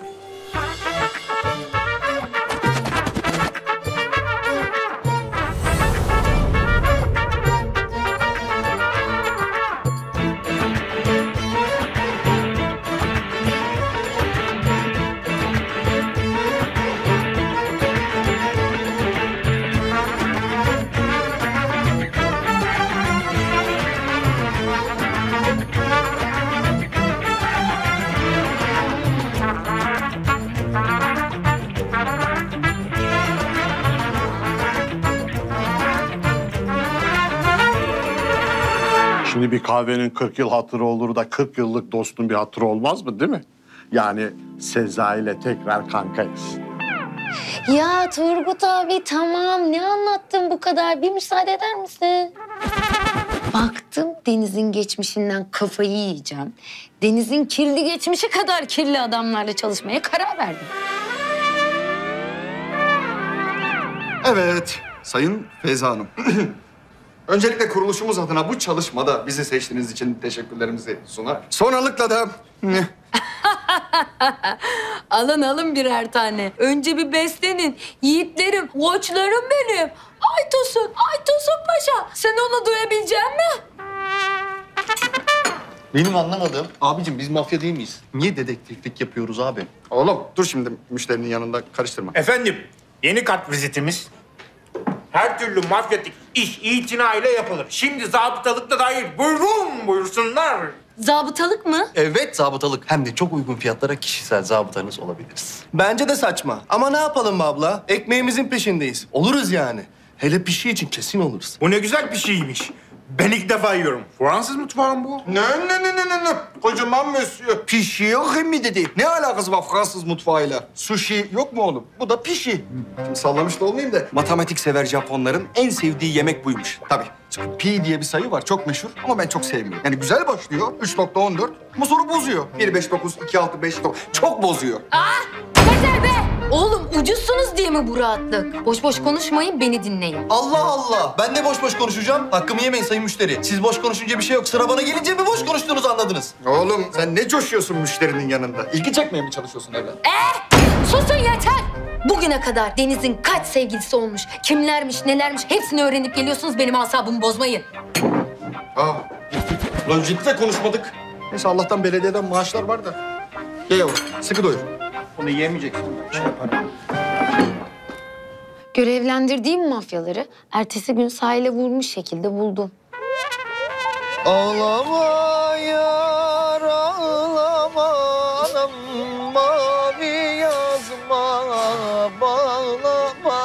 Şimdi bir kahvenin kırk yıl hatırı olur da kırk yıllık dostun bir hatırı olmaz mı değil mi? Yani Sezai ile tekrar kankayız. Ya Turgut abi tamam ne anlattın bu kadar? Bir müsaade eder misin? Baktım Deniz'in geçmişinden kafayı yiyeceğim. Deniz'in kirli geçmişi kadar kirli adamlarla çalışmaya karar verdim. Evet, Sayın Feyza Hanım. Öncelikle kuruluşumuz adına bu çalışmada bizi seçtiğiniz için teşekkürlerimizi sunar. Sonralıkla da... Alın alın birer tane. Önce bir beslenin. Yiğitlerim, koçlarım benim. Ay Tosun, ay Tosun Paşa. Sen onu duyabilecek misin? Benim anlamadığım, abicim biz mafya değil miyiz? Niye dedektiflik yapıyoruz abi? Oğlum dur şimdi müşterinin yanında karıştırma. Efendim, yeni kart vizitimiz. Her türlü mafyatik iş itinayla yapılır. Şimdi zabıtalık da dahil. Buyurun, buyursunlar. Zabıtalık mı? Evet zabıtalık. Hem de çok uygun fiyatlara kişisel zabıtanız olabiliriz. Bence de saçma. Ama ne yapalım abla? Ekmeğimizin peşindeyiz. Oluruz yani. Hele pişi için kesin oluruz. Bu ne güzel bir şeymiş. Ben ilk defa yiyorum. Fransız mutfağı mı bu? Ne ne ne ne ne ne? Kocaman monsieur. Pişi yok mi dedi. Ne alakası var Fransız mutfağıyla? Sushi yok mu oğlum? Bu da pişi. Şimdi sallamış da olmayayım da matematik sever Japonların en sevdiği yemek buymuş. Tabii. Çünkü pi diye bir sayı var. Çok meşhur ama ben çok sevmiyorum. Yani güzel başlıyor. üç nokta on dört ama sonra bozuyor. bir beş dokuz, iki altı beş dokuz. Çok bozuyor. Ah! Yeter be! Oğlum ucuzsunuz diye mi bu rahatlık? Boş boş konuşmayın, beni dinleyin. Allah Allah! Ben de boş boş konuşacağım. Hakkımı yemeyin sayın müşteri. Siz boş konuşunca bir şey yok. Sıra bana gelince mi boş konuştuğunuzu anladınız? Oğlum sen ne coşuyorsun müşterinin yanında? İlgi çekmeye mi çalışıyorsun evlat? Eh! Susun yeter! Bugüne kadar Deniz'in kaç sevgilisi olmuş, kimlermiş, nelermiş hepsini öğrenip geliyorsunuz, benim asabımı bozmayın. Aa, lan ciddi konuşmadık. Neyse Allah'tan belediyeden maaşlar var da. Ye yavrum, sıkı doyur. Onu yiyemeyeceksin. Şey yaparım. Görevlendirdiğim mafyaları ertesi gün sahile vurmuş şekilde buldum. Ağlama yar ağlama anam mavi yazma bağlama.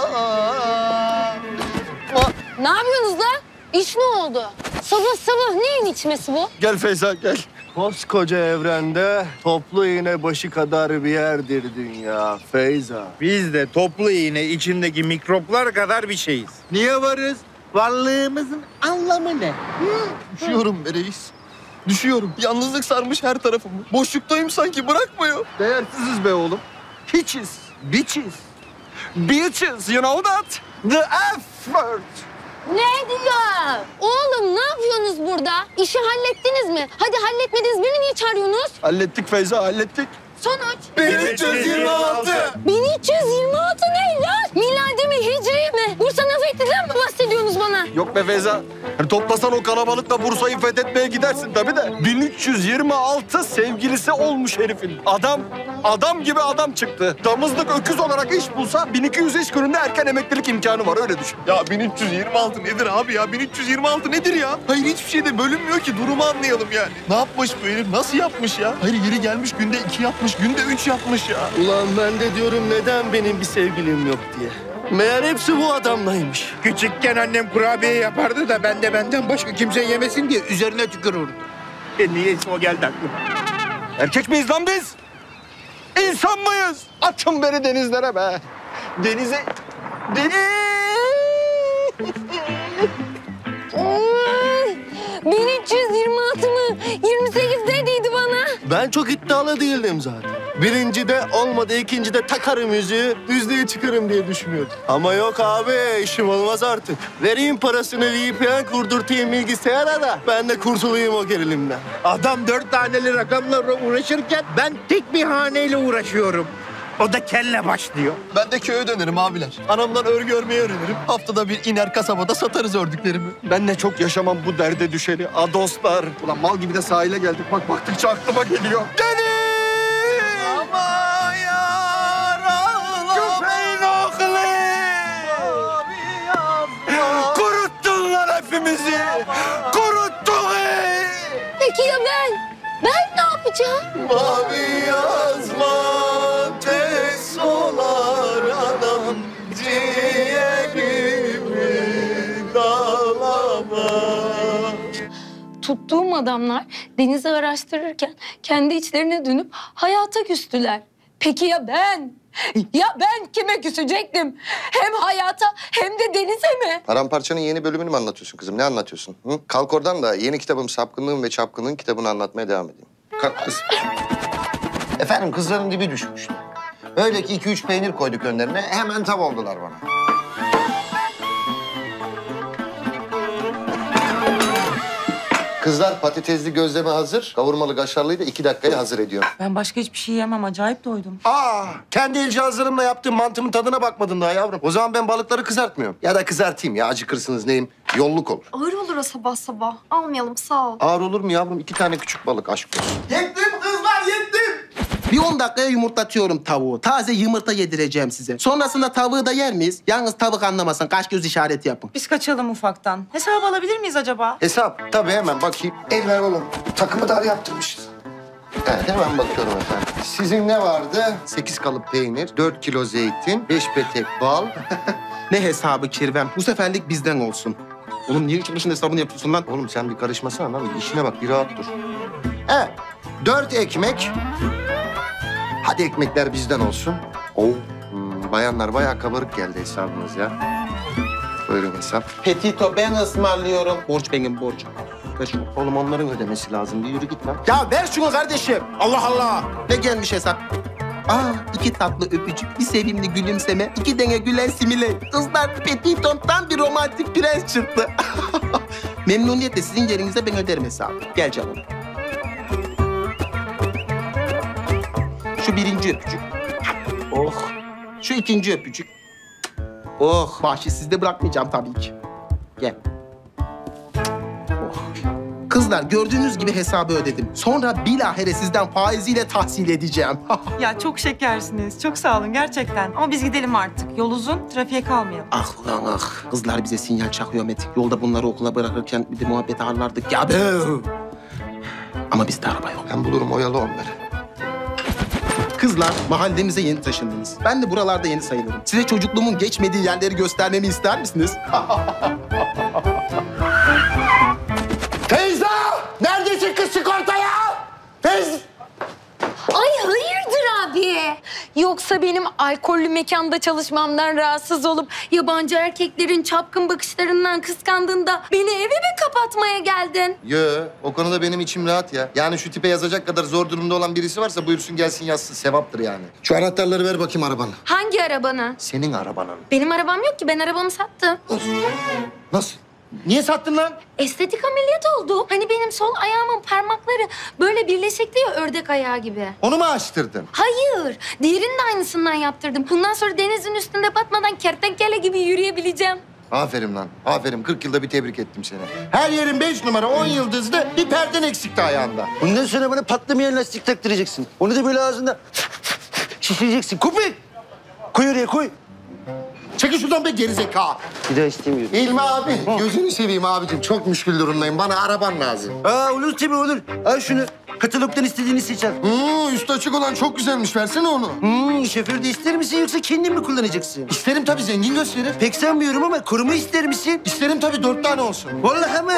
Ne yapıyorsunuz lan? İş ne oldu? Sabah sabah neyin içmesi bu? Gel Feyza gel. Koskoca evrende toplu iğne başı kadar bir yerdir dünya Feyza. Biz de toplu iğne içindeki mikroplar kadar bir şeyiz. Niye varız? Varlığımızın anlamı ne? Düşüyorum be reis. Düşüyorum. Yalnızlık sarmış her tarafımı. Boşluktayım sanki, bırakmıyor. Değersiziz be oğlum. Hiçiz. Bitches. Bitches, you know that? The F word. Ne diyor? Oğlum ne yapıyorsunuz burada? İşi hallettiniz mi? Hadi halletmediniz, beni niye çağırıyorsunuz? Hallettik Feyza, hallettik. Sonuç? bin üç yüz yirmi altı. bin üç yüz yirmi altı ne lan? Miladi mi, hicri mi? Bursa Nefetti'den mi bahsediyorsunuz bana? Yok be Feyza. Yani toplasan o kalabalıkla Bursa'yı fethetmeye gidersin tabii de. bin üç yüz yirmi altı sevgilisi olmuş herifin. Adam, adam gibi adam çıktı. Damızlık öküz olarak iş bulsa bin iki yüz iş gününde erken emeklilik imkanı var, öyle düşün. Ya bin üç yüz yirmi altı nedir abi ya? bin üç yüz yirmi altı nedir ya? Hayır, hiçbir şeyde bölünmüyor ki, durumu anlayalım yani. Ne yapmış bu herif? Nasıl yapmış ya? Hayır, yeri gelmiş günde iki yapmış, günde üç yapmış ya. Ulan ben de diyorum neden benim bir sevgilim yok diye. Meğer hepsi bu adamlaymış. Küçükken annem kurabiye yapardı da ben de benden başka kimse yemesin diye üzerine tükürürdüm. E niyeyse o geldi aklıma. Erkek miyiz lan biz? İnsan mıyız? Atın beni denizlere be. Denize... Deniz... bin üç yüz yirmi altı mı? yirmi sekiz dediydi bana. Ben çok iddialı değildim zaten. Birincide olmadı, ikincide takarım yüzüğü, düzlüğe çıkarım diye düşünüyordum. Ama yok abi, işim olmaz artık. Vereyim parasını, V P N kurdurtayım bilgisayara da ben de kurtulayım o gerilimden. Adam dört taneli rakamlarla uğraşırken ben tek bir haneyle uğraşıyorum. O da kelle başlıyor. Ben de köye dönerim abiler. Anamdan örgü örmeyi öğrenirim. Haftada bir iner kasabada satarız ördüklerimi. Ben ne çok yaşamam bu derde düşeni. Adoslar. Ulan mal gibi de sahile geldik. Bak baktıkça aklıma geliyor. Deniz! Ama yaralı köpeğin oğlu! Kuruttun lan hepimizi! Kuruttun! Peki ya ben? Ben ne yapacağım? Mavi yazma tek solar adam ciğerimi dağlama. Tuttuğum adamlar denizi araştırırken kendi içlerine dönüp hayata küstüler. Peki ya ben? Ya ben kime küsecektim? Hem hayata hem de denize mi? Paramparçanın yeni bölümünü mü anlatıyorsun kızım? Ne anlatıyorsun? Hı? Kalk oradan da yeni kitabım Sapkınlığın ve Çapkınlığın kitabını anlatmaya devam edeyim. Kalk kız. Efendim kızların dibi düşmüştü. Öyle ki iki üç peynir koyduk önlerine hemen tav oldular bana. Kızlar patatesli gözleme hazır. Kavurmalı kaşarlıyı da iki dakikaya hazır ediyorum. Ben başka hiçbir şey yemem. Acayip doydum. Aa, kendi el cihazlarımla yaptığım mantımın tadına bakmadın daha yavrum. O zaman ben balıkları kızartmıyorum. Ya da kızartayım ya, acıkırsınız neyim? Yolluk olur. Ağır olur o sabah sabah. Almayalım, sağ ol. Ağır olur mu yavrum? İki tane küçük balık, aşk olsun. Yettim kızlar, yettim. Bir on dakikaya yumurtlatıyorum tavuğu. Taze yumurta yedireceğim size. Sonrasında tavuğu da yer miyiz? Yalnız tavuk anlamasın. Kaş göz işareti yapın. Biz kaçalım ufaktan. Hesap alabilir miyiz acaba? Hesap? Tabii hemen bakayım. El ver oğlum. Takımı dar yaptırmışız. Evet, hemen bakıyorum efendim. Sizin ne vardı? Sekiz kalıp peynir, dört kilo zeytin, beş petek bal. Ne hesabı Kirvem? Bu seferlik bizden olsun. Oğlum niye üç başın hesabını yapıyorsun lan? Oğlum sen bir karışmasana lan. İşine bak, bir rahat dur. Evet, dört ekmek. Hadi ekmekler bizden olsun. Oh, hmm, bayanlar bayağı kabarık geldi hesabınız ya. Buyurun hesap. Petito ben ısmarlıyorum. Borç benim borç. Ver şunu. Oğlum onların ödemesi lazım. Bir yürü git lan. Ya ver şunu kardeşim. Allah Allah. Ne gelmiş hesap? Aa, iki tatlı öpücük, bir sevimli gülümseme, iki dene gülen simile. Kızlar Petito'm tam bir romantik prens çıktı. Memnuniyetle sizin yerinize ben öderim hesabı. Gel canım. Şu birinci öpücük. Oh. Şu ikinci öpücük. Oh. Bahşiş sizde bırakmayacağım tabii ki. Gel. Oh. Kızlar gördüğünüz gibi hesabı ödedim. Sonra bilahare sizden faiziyle tahsil edeceğim. Ya çok şekersiniz. Çok sağ olun gerçekten. Ama biz gidelim artık. Yol uzun, trafiğe kalmayalım. Ah ulan ah. Kızlar bize sinyal çakıyor Metin. Yolda bunları okula bırakırken bir de muhabbet ağırlardık ya. Be. Ama bizde araba yok. Ben bulurum, oyalı onları. Kızlar, mahallemize yeni taşındınız. Ben de buralarda yeni sayılırım. Size çocukluğumun geçmediği yerleri göstermemi ister misiniz? Feyza! Neredesin kız, çık ortaya? Yoksa benim alkollü mekanda çalışmamdan rahatsız olup yabancı erkeklerin çapkın bakışlarından kıskandığında beni eve mi kapatmaya geldin? Yo, o konuda benim içim rahat ya. Yani şu tipe yazacak kadar zor durumda olan birisi varsa buyursun gelsin yazsın. Sevaptır yani. Şu anahtarları ver bakayım arabana. Hangi arabanı? Senin arabanın. Benim arabam yok ki. Ben arabamı sattım. Nasıl? Niye sattın lan? Estetik ameliyat oldu. Hani benim sol ayağımın parmakları böyle birleşikti ya, ördek ayağı gibi. Onu mu açtırdın? Hayır. Diğerinin de aynısından yaptırdım. Bundan sonra denizin üstünde batmadan kertenkele gibi yürüyebileceğim. Aferin lan. Aferin. kırk yılda bir tebrik ettim seni. Her yerin beş numara, on yıldızlı, bir perden eksikti ayağında. Bundan sonra bana patlamayan lastik taktıracaksın. Onu da böyle ağzında şişireceksin. Köpek! Koy oraya koy. Çekil şuradan be gerizekalı. Bir daha istemiyorum. İlmi abi, gözünü seveyim abicim. Çok müşkül durumdayım. Bana araban lazım. Aa olur tabii olur. Al şunu. Katalogdan istediğini seç al. Hmm, üstü açık olan çok güzelmiş. Versene onu. Hmm, şoför de ister misin yoksa kendin mi kullanacaksın? İsterim tabii, zengin gösterir. Pek sanmıyorum ama koruma ister misin? İsterim tabii, dört tane olsun. Vallahi mi?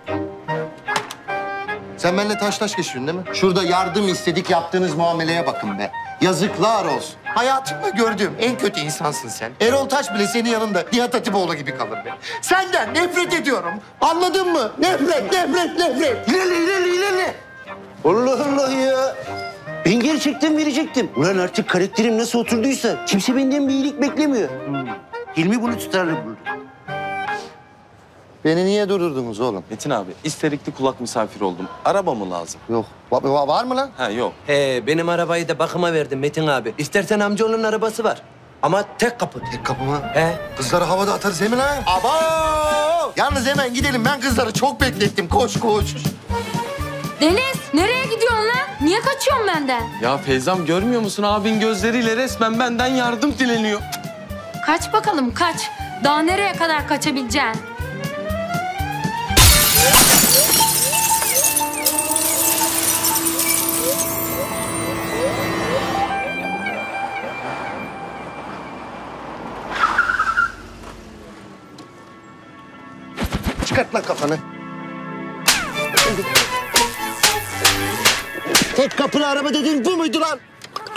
Sen benimle taş taş geçiyorsun değil mi? Şurada yardım istedik, yaptığınız muameleye bakın be. Yazıklar olsun. Hayatımda gördüğüm en kötü insansın sen. Erol Taş bile senin yanında Nihat Hatipoğlu gibi kalır be. Senden nefret ediyorum. Anladın mı? Nefret, nefret, nefret. İlerle, ilerle, ilerle. Allah Allah ya. Ben gerçekten verecektim. Ulan artık karakterim nasıl oturduysa kimse benden bir iyilik beklemiyor. Hmm. Hilmi bunu tutarlı buldu. Beni niye durdurdunuz oğlum? Metin abi, isterikli kulak misafir oldum. Araba mı lazım? Yok. Va- va- var mı lan? Ha yok. He, benim arabayı da bakıma verdim Metin abi. İstersen amcaoğlunun arabası var. Ama tek kapı. Tek kapı mı? He. Kızları havada atarız hemen ha. Aba! Yalnız hemen gidelim. Ben kızları çok beklettim. Koş koş. Deniz, nereye gidiyorsun lan? Niye kaçıyorsun benden? Ya Feyzam görmüyor musun? Abin gözleriyle resmen benden yardım dileniyor. Kaç bakalım, kaç. Daha nereye kadar kaçabileceksin? Çıkart lan kafanı. Tek kapılı araba dediğin bu muydu lan?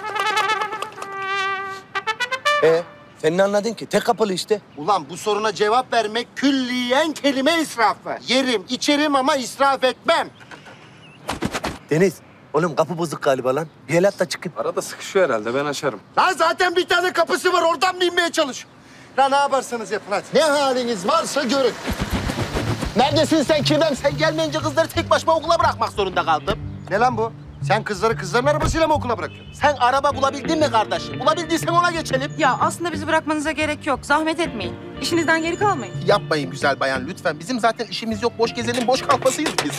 Ee, sen ne anladın ki? Tek kapılı işte. Ulan bu soruna cevap vermek külliyen kelime israfı. Yerim, içerim ama israf etmem. Deniz, oğlum kapı bozuk galiba lan. Bir el at da çıkayım. Arada sıkışıyor herhalde, ben açarım. Lan zaten bir tane kapısı var, oradan mı inmeye çalış? Lan ne yaparsanız yapın hadi. Ne haliniz varsa görün. Neredesin sen Kirvem? Sen gelmeyince kızları tek başıma okula bırakmak zorunda kaldım. Ne lan bu? Sen kızları kızların arabasıyla mı okula bırakıyorsun? Sen araba bulabildin mi kardeşim? Bulabildiysen ona geçelim. Ya aslında bizi bırakmanıza gerek yok. Zahmet etmeyin. İşinizden geri kalmayın. Yapmayın güzel bayan lütfen. Bizim zaten işimiz yok. Boş gezelim, boş kalmasıyız biz.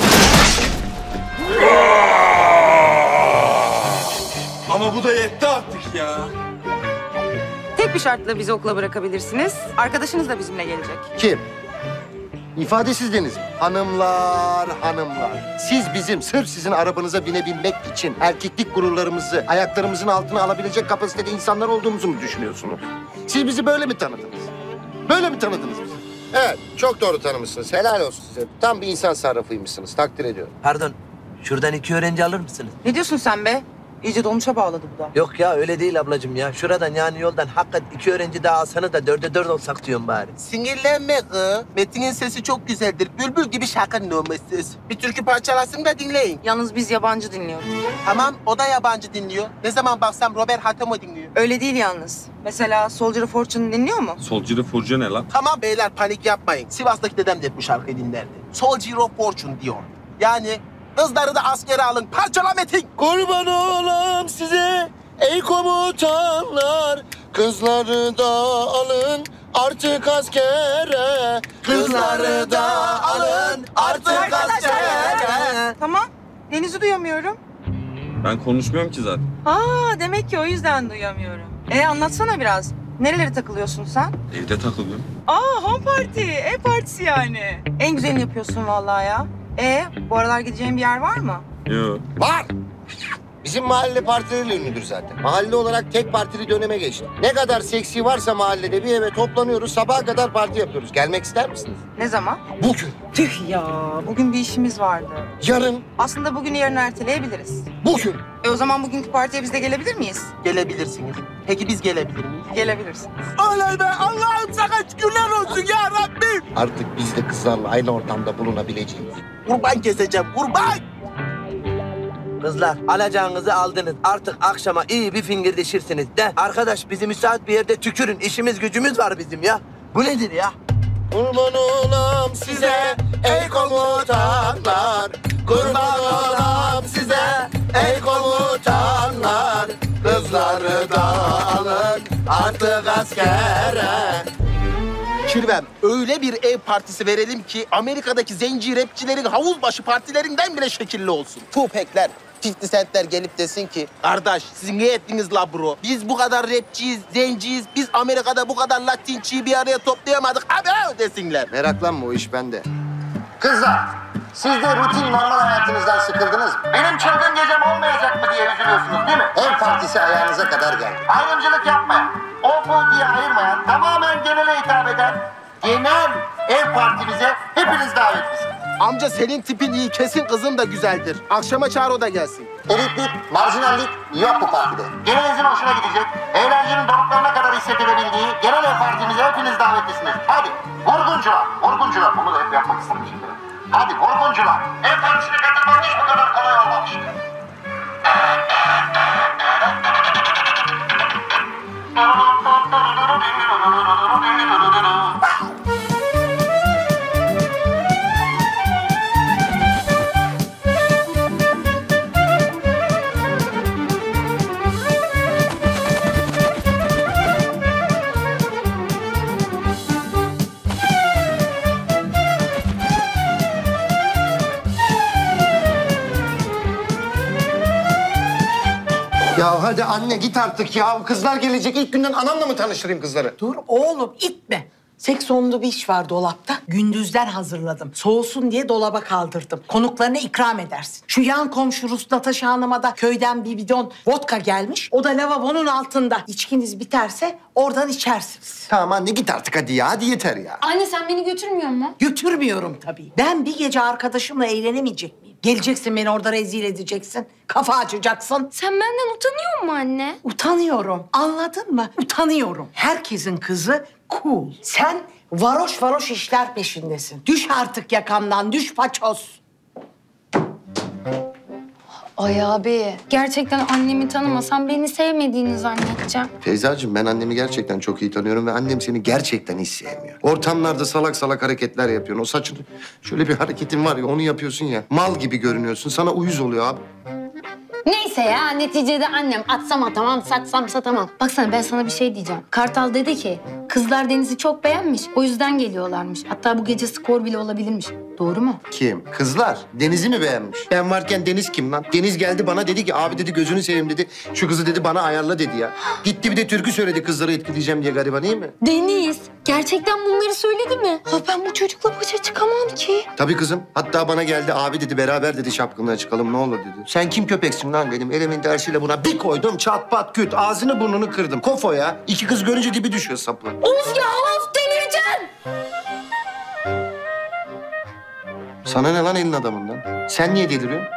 Ama bu da yetti artık ya. Tek bir şartla bizi okula bırakabilirsiniz. Arkadaşınız da bizimle gelecek. Kim? İfadesiz Deniz mi? Hanımlar, hanımlar. Siz bizim sırf sizin arabanıza binebilmek için erkeklik gururlarımızı ayaklarımızın altına alabilecek kapasitede insanlar olduğumuzu mu düşünüyorsunuz? Siz bizi böyle mi tanıdınız? Böyle mi tanıdınız bizi? Evet, çok doğru tanımışsınız. Helal olsun size. Tam bir insan sarrafıymışsınız. Takdir ediyorum. Pardon, şuradan iki öğrenci alır mısınız? Ne diyorsun sen be? İyice dolmuşa bağladı bu da. Yok ya öyle değil ablacığım ya. Şuradan yani yoldan hakikaten iki öğrenci daha alsanız da dörde dört olsak diyorum bari. Sinirlenme kız. Metin'in sesi çok güzeldir. Bülbül gibi şarkı numarasız. Bir türkü parçalasın da dinleyin. Yalnız biz yabancı dinliyoruz. Tamam, o da yabancı dinliyor. Ne zaman baksam Robert Hatemo dinliyor. Öyle değil yalnız. Mesela Soldier of Fortune dinliyor mu? Solcu Forcu ne lan? Tamam beyler panik yapmayın. Sivas'taki dedem de bu şarkıyı dinlerdi. Soldier of Fortune diyor. Yani kızları da askere alın. Parçala Metin. Kurban olam size ey komutanlar. Kızları da alın artık askere. Kızları da alın artık askere. Tamam. Deniz'i duyamıyorum. Ben konuşmuyorum ki zaten. Aa, demek ki o yüzden duyamıyorum. E anlatsana biraz. Nerelere takılıyorsun sen? Evde takılıyorum. Aa, home party. Ev partisi yani. En güzelini yapıyorsun vallahi ya. E bu aralar gideceğin bir yer var mı? Yok. Var. Bizim mahalle partileriyle ünlüdür zaten. Mahalle olarak tek partili döneme geçti. Ne kadar seksi varsa mahallede bir eve toplanıyoruz, sabaha kadar parti yapıyoruz. Gelmek ister misiniz? Ne zaman? Bugün. Tüh ya, bugün bir işimiz vardı. Yarın. Aslında bugünü yarın erteleyebiliriz. Bugün. E o zaman bugünkü partiye biz de gelebilir miyiz? Gelebilirsiniz. Peki biz gelebilir miyiz? Gelebilirsiniz. Oley be! Allah'ım sana şükürler olsun ya Rabbim! Artık biz de kızlarla aynı ortamda bulunabileceğiz. Kurban keseceğim, kurban! Kızlar alacağınızı aldınız. Artık akşama iyi bir fingirdeşirsiniz de. Arkadaş bizi müsait bir yerde tükürün. İşimiz gücümüz var bizim ya. Bu nedir ya? Kurban olam size ey komutanlar. Kurban olam size ey komutanlar. Kızları da alın artık askere. Kirvem, öyle bir ev partisi verelim ki Amerika'daki zenci rapçilerin havuzbaşı partilerinden bile şekilli olsun. Tupekler, fifty Cent'ler gelip desin ki kardeş siz ne ettiniz la bro? Biz bu kadar rapçiyiz, zenciyiz. Biz Amerika'da bu kadar Latinçiyi bir araya toplayamadık. Abi desinler. Meraklanma o iş bende. Kızlar, siz de rutin normal hayatınızdan sıkıldınız mı? Benim çılgın gecem olmayacak mı diye üzülüyorsunuz değil mi? Ev partisi ayağınıza kadar geldi. Ayrımcılık yapmayan, o bu diye ayırmayan, tamamen genele hitap eden genel ev partimize hepiniz davetlisiniz. Amca senin tipin iyi, kesin kızın da güzeldir. Akşama çağır o da gelsin. Elitlik, marjinallik yok bu partide. Genelinizin hoşuna gidecek, eğlencenin doruklarına kadar hissedilebildiği genel ev partimize hepiniz davetlisiniz. Hadi, vurguncular, vurguncular. Bunu da hep yapmak istedim şimdi. Hadi vurguncular, ev partisine katılmak hiç bu kadar kolay olmamıştı. Ya hadi anne git artık ya. Kızlar gelecek. İlk günden anamla mı tanıştırayım kızları? Dur oğlum itme. Seksonlu bir iş var dolapta. Gündüzden hazırladım. Soğusun diye dolaba kaldırdım. Konuklarına ikram edersin. Şu yan komşu Rus Natasha Hanım'a da köyden bir bidon vodka gelmiş. O da lavabonun altında. İçkiniz biterse oradan içersiniz. Tamam anne git artık hadi ya. Hadi yeter ya. Anne sen beni götürmüyor musun? Götürmüyorum tabii. Ben bir gece arkadaşımla eğlenemeyecek miyim? Geleceksin beni orada rezil edeceksin. Kafa açacaksın. Sen benden utanıyor musun anne? Utanıyorum. Anladın mı? Utanıyorum. Herkesin kızı cool. Sen varoş varoş işler peşindesin. Düş artık yakamdan. Düş paçoz. Ay abi, gerçekten annemi tanımasam beni sevmediğini zannedeceğim. Feyzacığım ben annemi gerçekten çok iyi tanıyorum ve annem seni gerçekten hiç sevmiyor. Ortamlarda salak salak hareketler yapıyorsun. O saçını şöyle bir hareketin var ya onu yapıyorsun ya. Mal gibi görünüyorsun. Sana uyuz oluyor abi. Neyse ya, neticede annem atsam atamam, satsam satamam. Baksana ben sana bir şey diyeceğim. Kartal dedi ki, kızlar Deniz'i çok beğenmiş, o yüzden geliyorlarmış. Hatta bu gece skor bile olabilirmiş. Doğru mu? Kim? Kızlar. Deniz'i mi beğenmiş? Ben varken Deniz kim lan? Deniz geldi bana dedi ki abi dedi gözünü seveyim dedi. Şu kızı dedi bana ayarla dedi ya. Gitti bir de türkü söyledi kızları etkileyeceğim diye gariban iyi mi? Deniz, gerçekten bunları söyledi mi? Ha ben bu çocukla başa çıkamam ki. Tabii kızım. Hatta bana geldi abi dedi beraber dedi şapkınlığa çıkalım ne olur dedi. Sen kim köpeksin lan dedim. Elimin tersiyle buna bir koydum çat pat küt. Ağzını burnunu kırdım. Kofo ya. İki kız görünce dibi düşüyor sapla. Of ya of delireceğim. Sana ne lan elin adamından? Sen niye deliriyorsun?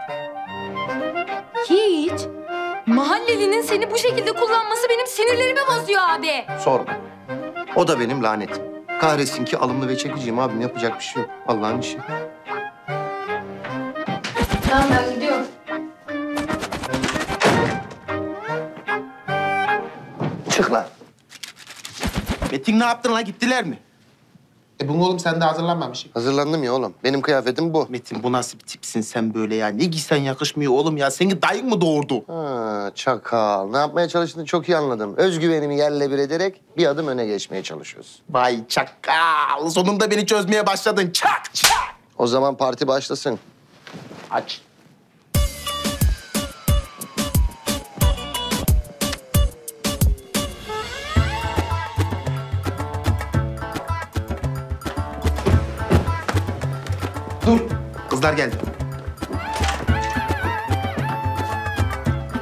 Hiç. Mahallelinin seni bu şekilde kullanması benim sinirlerimi bozuyor abi. Sorma. O da benim lanetim. Kahretsin ki alımlı ve çekiciyim abim. Yapacak bir şey yok. Allah'ın işi. Tamam ben gidiyorum. Çık lan. Metin ne yaptın lan? Gittiler mi? E bunu oğlum sen de hazırlanmamışsın. Hazırlandım ya oğlum. Benim kıyafetim bu. Metin bu nasıl bir tipsin sen böyle ya? Ne giysen yakışmıyor oğlum ya. Seni dayın mı doğurdu? Ha, çakal. Ne yapmaya çalıştığını çok iyi anladım. Özgüvenimi yerle bir ederek bir adım öne geçmeye çalışıyorsun. Vay çakal. Sonunda beni çözmeye başladın. Çak çak. O zaman parti başlasın. Aç. Dur. Kızlar geldi.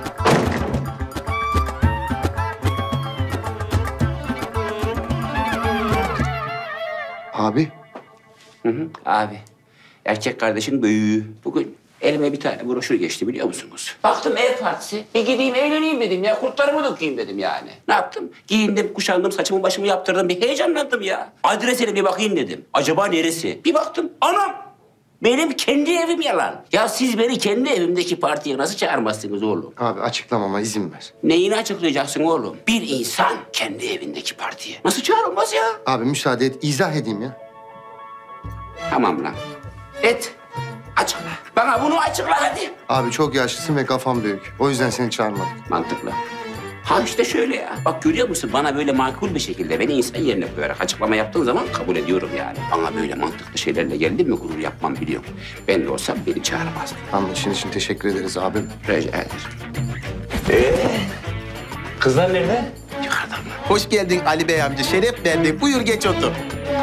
Abi. Hı hı, abi. Erkek kardeşin büyüğü. Bugün elime bir tane broşür geçti biliyor musunuz? Baktım ev partisi. Bir gideyim eğleneyim dedim ya. Kurtlarımı dökeyim dedim yani. Ne yaptım? Giyindim, kuşandım, saçımı başımı yaptırdım. Bir heyecanlandım ya. Adresine bir bakayım dedim. Acaba neresi? Bir baktım. Anam! Benim kendi evim yalan. Ya siz beni kendi evimdeki partiye nasıl çağırmazsınız oğlum? Abi açıklamama izin ver. Neyini açıklayacaksın oğlum? Bir insan kendi evindeki partiye nasıl çağrılmaz ya? Abi müsaade et, izah edeyim ya. Tamam lan. Et. Açıkla. Bana bunu açıkla hadi. Abi çok yaşlısın ve kafam büyük. O yüzden seni çağırmadım. Mantıklı. Ha işte şöyle ya. Bak görüyor musun? Bana böyle makul bir şekilde beni insan yerine koyarak açıklama yaptığın zaman kabul ediyorum yani. Bana böyle mantıklı şeylerle geldin mi gurur yapmam biliyorum. Ben de olsam beni çağırmazdın. Anlaşın için teşekkür ederiz abim. Rica ederim. Ee, kızlar nerede? Hoş geldin Ali Bey amca. Şeref verdin. Buyur geç otur.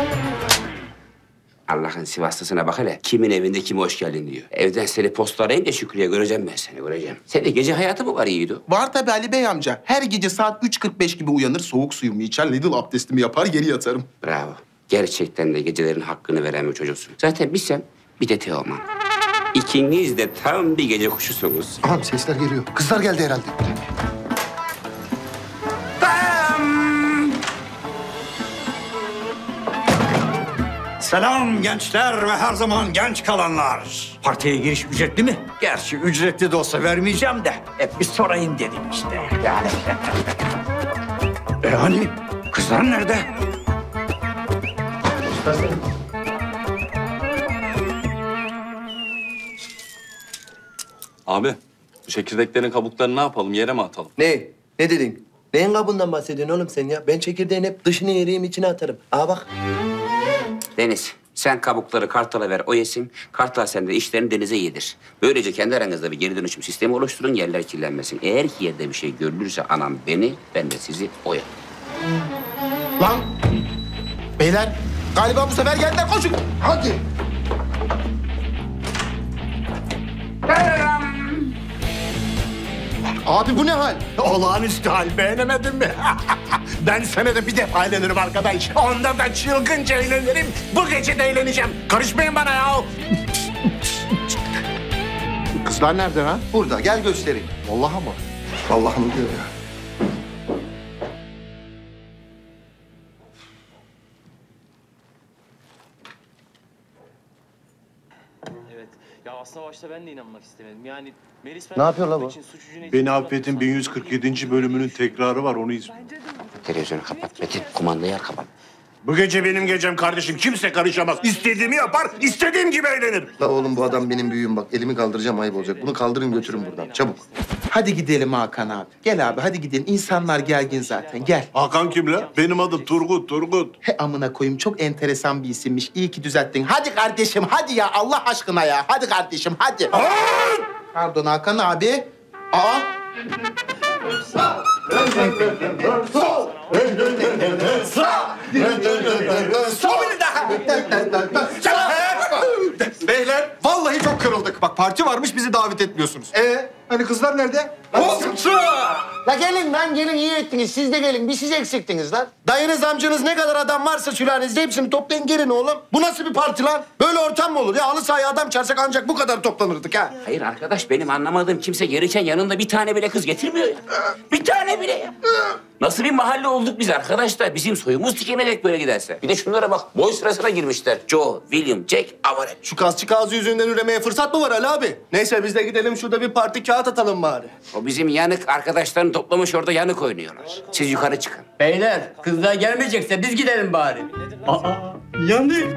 Allah'ın Sivaslısına bak hele. Kimin evinde kime hoş geldin diyor. Evden seni posta arayınca Şükrü'ye göreceğim ben seni göreceğim. Senin gece hayatı mı var Yiğido? Var tabii Ali Bey amca. Her gece saat üç kırk beş gibi uyanır, soğuk suyumu içer, Lidl abdestimi yapar, geri yatarım. Bravo. Gerçekten de gecelerin hakkını veren bir çocuksun. Zaten bir sen, bir de Teoman. İkiniz de tam bir gece kuşusunuz. Aha sesler geliyor. Kızlar geldi herhalde. Selam gençler ve her zaman genç kalanlar. Partiye giriş ücretli mi? Gerçi ücretli de olsa vermeyeceğim de hep bir sorayım dedim işte. Yani. e hani kızlar nerede? Abi, bu çekirdeklerin kabuklarını ne yapalım? Yere mi atalım? Ne? Ne dedin? Neyin kabuğundan bahsediyorsun oğlum sen ya? Ben çekirdeğin hep dışını yeriyim, içine atarım. Aa bak. Deniz, sen kabukları Kartal'a ver, o yesin. Kartal sen de işlerini denize yedir. Böylece kendi aranızda bir geri dönüşüm sistemi oluşturun, yerler kirlenmesin. Eğer ki yerde bir şey görülürse anam beni, ben de sizi oyarım. Lan! Beyler, galiba bu sefer geldiler. Koşun! Hadi! Abi bu ne hal? Olağanüstü hal. Beğenemedin mi? Ben senede bir defa eğlenirim arkadaş. Onda da çılgınca eğlenirim. Bu gece de eğleneceğim. Karışmayın bana ya. Kızlar nerede ha? Burada. Gel göstereyim. Vallahi mı? Vallahi mı diyor ya? Evet. Ya aslında başta ben de inanmak istemedim. Yani Melis Ne yapıyor la bu? Beni Affet'in bin yüz kırk yedinci bölümünün tekrarı var, onu izle. Televizyonu kapat Metin, kumandayı al kapat. Bu gece benim gecem kardeşim. Kimse karışamaz. İstediğimi yapar, istediğim gibi eğlenirim. La oğlum bu adam benim büyüğüm bak. Elimi kaldıracağım ayıp olacak. Bunu kaldırın götürün buradan. Çabuk. Hadi gidelim Hakan abi. Gel abi hadi gidelim. İnsanlar gergin zaten. Gel. Hakan kim la? Benim adım Turgut, Turgut. He amına koyayım çok enteresan bir isimmiş. İyi ki düzelttin. Hadi kardeşim hadi ya Allah aşkına ya. Hadi kardeşim hadi. Pardon Hakan abi. Aa. Beyler vallahi çok kırıldık. Bak parti varmış bizi davet etmiyorsunuz. Ee hani kızlar nerede? La gelin lan gelin iyi ettiniz. Siz de gelin. Bir siz eksiktiniz lan. Dayınız amcanız ne kadar adam varsa sülalenizde hepsini toplayın gelin oğlum. Bu nasıl bir parti lan? Böyle ortam mı olur? Ya halı sahaya adam çağırsak ancak bu kadar toplanırdık ha. Hayır arkadaş, benim anlamadığım kimse gelirken yanında bir tane bile kız getirmiyor ya. Bir tane bile ya. Nasıl bir mahalle olduk biz arkadaşlar? Bizim soyumuz tükenecek böyle giderse. Bir de şunlara bak, boy sırasına girmişler. Joe, William, Jack, Avaret. Şu kasçı kazı yüzünden üremeye fırsat mı var Ali abi? Neyse biz de gidelim şurada bir parti kağıt atalım bari. O bizim yanık arkadaşlarını toplamış orada yanık oynuyorlar. Siz yukarı çıkın. Beyler, kızlar gelmeyecekse biz gidelim bari. Aa, yandık.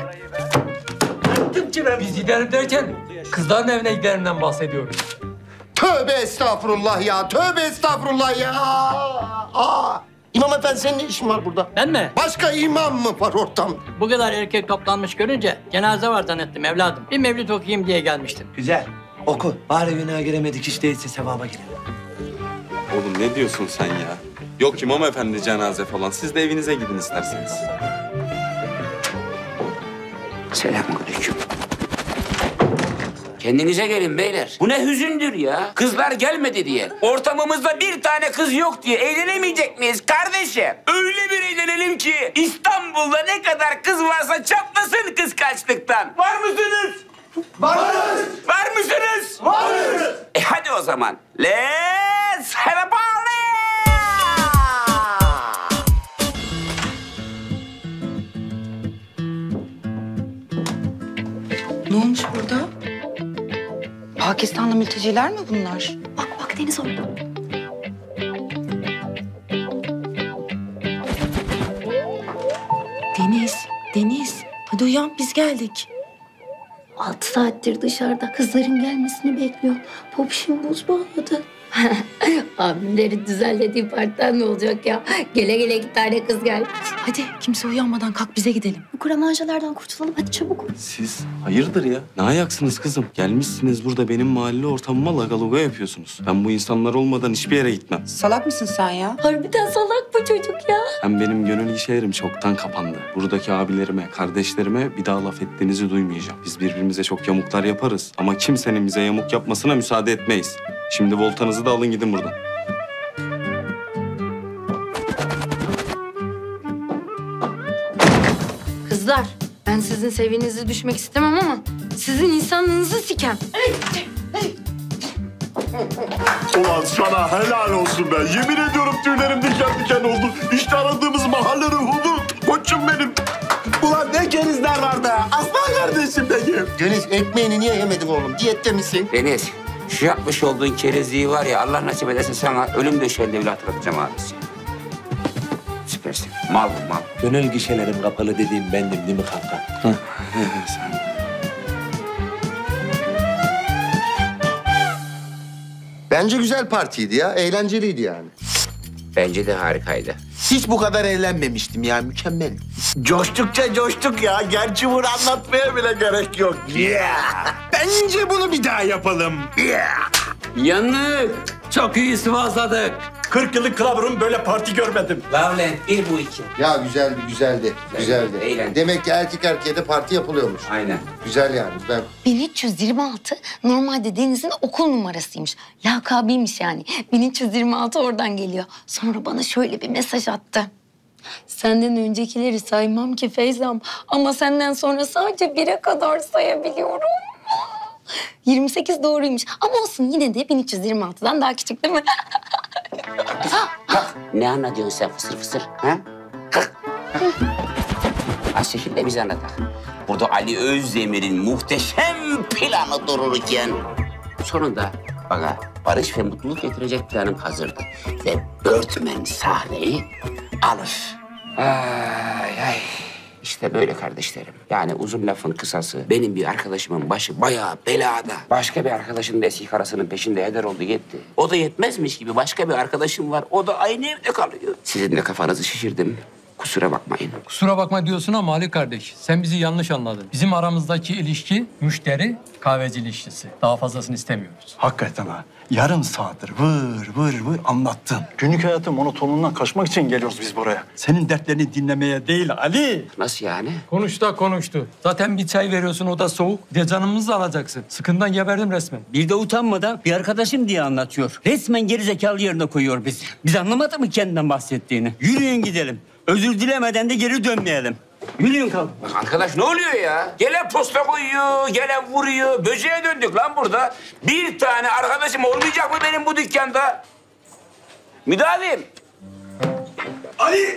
Biz gidelim derken kızların evine giderimden bahsediyoruz. Tövbe estağfurullah ya. Tövbe estağfurullah ya. Aa. İmam efendi senin ne işin var burada? Ben mi? Başka imam mı var ortamda? Bu kadar erkek toplanmış görünce cenaze var zannettim evladım. Bir mevlüt okuyayım diye gelmiştim. Güzel. Oku. Bari günaha giremedik hiç değilse sevaba girelim. Oğlum ne diyorsun sen ya? Yok İmam Efendi cenaze falan. Siz de evinize gidin isterseniz. Selamünaleyküm. Kendinize gelin beyler. Bu ne hüzündür ya. Kızlar gelmedi diye. Ortamımızda bir tane kız yok diye eğlenemeyecek miyiz kardeşim? Öyle bir eğlenelim ki İstanbul'da ne kadar kız varsa çatlasın kıskançlıktan. Var mısınız? Varız. Var mısınız? Varız. E hadi o zaman. Let's have a party! Ne olmuş burada? Pakistanlı mülteciler mi bunlar? Bak bak Deniz orada. Deniz, Deniz. Hadi uyan, biz geldik. Altı saattir dışarıda kızların gelmesini bekliyor. Popişim buz bağladı. Abimlerin düzenlediği partiden ne olacak ya? Gele gele iki tane kız geldi. Hadi kimse uyanmadan kalk bize gidelim. Bu kramancalardan kurtulalım hadi çabuk. Siz hayırdır ya? Ne ayaksınız kızım? Gelmişsiniz burada benim mahalle ortamıma lagaluga yapıyorsunuz. Ben bu insanlar olmadan hiçbir yere gitmem. Salak mısın sen ya? Harbiden salak bu çocuk ya. Hem benim gönül işlerim çoktan kapandı. Buradaki abilerime, kardeşlerime bir daha laf ettiğinizi duymayacağım. Biz birbirimize çok yamuklar yaparız ama kimsenin bize yamuk yapmasına müsaade etmeyiz. Şimdi voltanızı da alın gidin buradan. Kızlar ben sizin seviyenize düşmek istemem ama sizin insanlığınızı sikem. Ulan sana helal olsun be. Yemin ediyorum tüylerim diken diken oldu. İşte aradığımız mahalle ruhu. Koçum benim. Ulan ne kerizler var be. Aslan kardeşim benim. Deniz ekmeğini niye yemedin oğlum? Diyette misin? Deniz, şu yapmış olduğun kerezliği var ya Allah nasip ederse sana ölüm döşeğinde bile hatırlatacağım abisi. Süpersin. Mal bu mal. Gönül gişelerim kapalı dediğim bendim değil mi kanka? Sen... Bence güzel partiydi ya. Eğlenceliydi yani. Bence de harikaydı. Hiç bu kadar eğlenmemiştim ya. Mükemmel. Coştukça coştuk ya. Gerçi bunu anlatmaya bile gerek yok. Yeah. Bence bunu bir daha yapalım. Yeah. Yanık. Çok iyi sıvazladık. kırk yıllık klaburun böyle parti görmedim. Lavlen bir bu iki. Ya güzeldi, güzeldi. Güzeldi. Eğlenceli. Demek ki erkek erkeğe de parti yapılıyormuş. Aynen. Güzel yani. Ben... bin üç yüz yirmi altı normalde Deniz'in okul numarasıymış. Lakabıymış yani. bin üç yüz yirmi altı oradan geliyor. Sonra bana şöyle bir mesaj attı. Senden öncekileri saymam ki Feyzam. Ama senden sonra sadece bire kadar sayabiliyorum. yirmi sekiz doğruymuş. Ama olsun yine de bin üç yüz yirmi altıdan daha küçük değil mi? Ne anlatıyorsun sen fısır fısır? Ha? Kalk. Az şekilde biz anlatak. Burada Ali Özdemir'in muhteşem planı dururken sonunda bana barış ve mutluluk getirecek planım hazırdı. Ve Birdman sahneyi alır. Ay ay. İşte böyle kardeşlerim. Yani uzun lafın kısası benim bir arkadaşımın başı bayağı belada. Başka bir arkadaşının eski karısının peşinde heder oldu gitti. O da yetmezmiş gibi başka bir arkadaşım var. O da aynı evde kalıyor. Sizin de kafanızı şişirdim. Kusura bakmayın. Kusura bakma diyorsun ama Ali kardeş, sen bizi yanlış anladın. Bizim aramızdaki ilişki müşteri kahveci ilişkisi. Daha fazlasını istemiyoruz. Hakikaten ha. Yarım saattir vır vır vır anlattın. Günlük hayatın monotonluğundan kaçmak için geliyoruz biz buraya. Senin dertlerini dinlemeye değil Ali. Nasıl yani? Konuş da konuştu. Zaten bir çay veriyorsun, o da soğuk. Bir de canımızı alacaksın. Sıkından geberdim resmen. Bir de utanmadan bir arkadaşım diye anlatıyor. Resmen gerizekalı yerine koyuyor bizi. Biz anlamadık mı kendinden bahsettiğini? Yürüyün gidelim. Özür dilemeden de geri dönmeyelim. Yürüyün kalk. Bak arkadaş ne oluyor ya? Gelen posta koyuyor, gelen vuruyor. Böceğe döndük lan burada. Bir tane arkadaşım olmayacak mı benim bu dükkanda? Müdavim. Ali!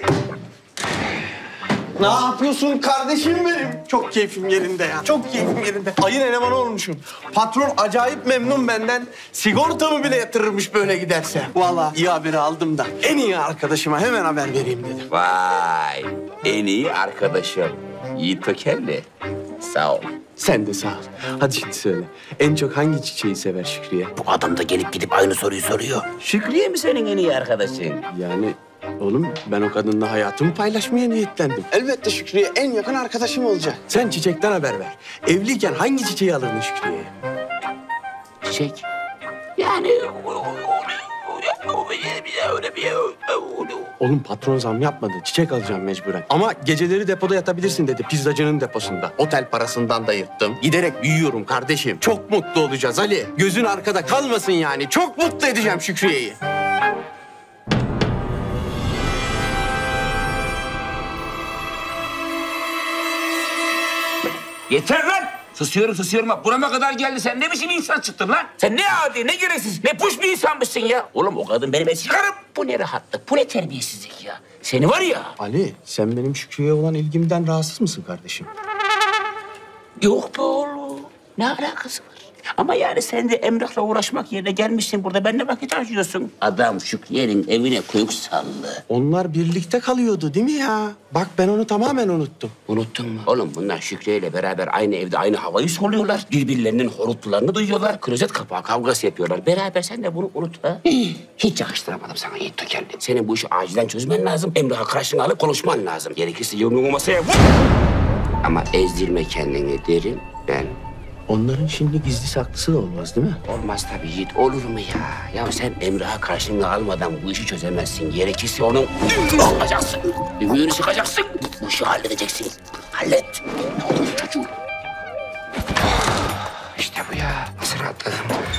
Ne yapıyorsun kardeşim benim? Çok keyfim yerinde ya. Çok keyfim yerinde. Ayın elemanı olmuşum. Patron acayip memnun benden. Sigortamı bile yatırırmış böyle giderse. Vallahi iyi haberi aldım da en iyi arkadaşıma hemen haber vereyim dedim. Vay. En iyi arkadaşım. Yiğit Ökelli. Sağ ol. Sen de sağ ol. Hadi şimdi söyle. En çok hangi çiçeği sever Şükriye? Bu adam da gelip gidip aynı soruyu soruyor. Şükriye mi senin en iyi arkadaşın? Yani oğlum ben o kadınla hayatımı paylaşmaya niyetlendim. Elbette Şükriye en yakın arkadaşım olacak. Sen çiçekten haber ver. Evliyken hangi çiçeği alırdın Şükriye'ye? Çiçek? Yani Oğlum patron zam yapmadı. Çiçek alacağım mecburen. Ama geceleri depoda yatabilirsin dedi. Pizzacının deposunda. Otel parasından da yırttım. Giderek büyüyorum kardeşim. Çok mutlu olacağız Ali. Gözün arkada kalmasın yani. Çok mutlu edeceğim Şükriye'yi. Yeter lan! Susuyorum susuyorum bak burama kadar geldi. Sen ne biçim insan çıktın lan? Sen ne adi, ne gereksiz, ne puş bir insanmışsın ya. Oğlum o kadın benim eski karım. Bu ne rahatlık, bu ne terbiyesizlik ya. Seni var ya. Ali sen benim Şükriye'ye olan ilgimden rahatsız mısın kardeşim? Yok be oğlum. Ne alakası var? Ama yani sen de emlakla uğraşmak yerine gelmişsin burada. Benimle vakit harcıyorsun. Adam Şükriye'nin evine kuyuk sallı. Onlar birlikte kalıyordu değil mi ya? Bak ben onu tamamen unuttum. Unuttun mu? Oğlum bunlar Şükriye ile beraber aynı evde aynı havayı soluyorlar. Birbirlerinin horultularını duyuyorlar. Klozet kapağı kavgası yapıyorlar. Beraber sen de bunu unut ha. Hiç yakıştıramadım sana Yiğit Tökelli. Senin bu işi acilen çözmen lazım. Emrah'ı karşına alıp konuşman lazım. Gerekirse yumruğumu masaya vur. Ama ezdirme kendini derim ben. Onların şimdi gizli saklısı da olmaz değil mi? Olmaz tabii Yiğit. Olur mu ya? Ya sen Emrah'ı karşına almadan bu işi çözemezsin. Gerekirse onun ümüğünü sıkacaksın. Ümüğünü sıkacaksın. Bu işi halledeceksin. Hallet. Ne olur çocuğum? İşte bu ya. Nasıl rahatladım?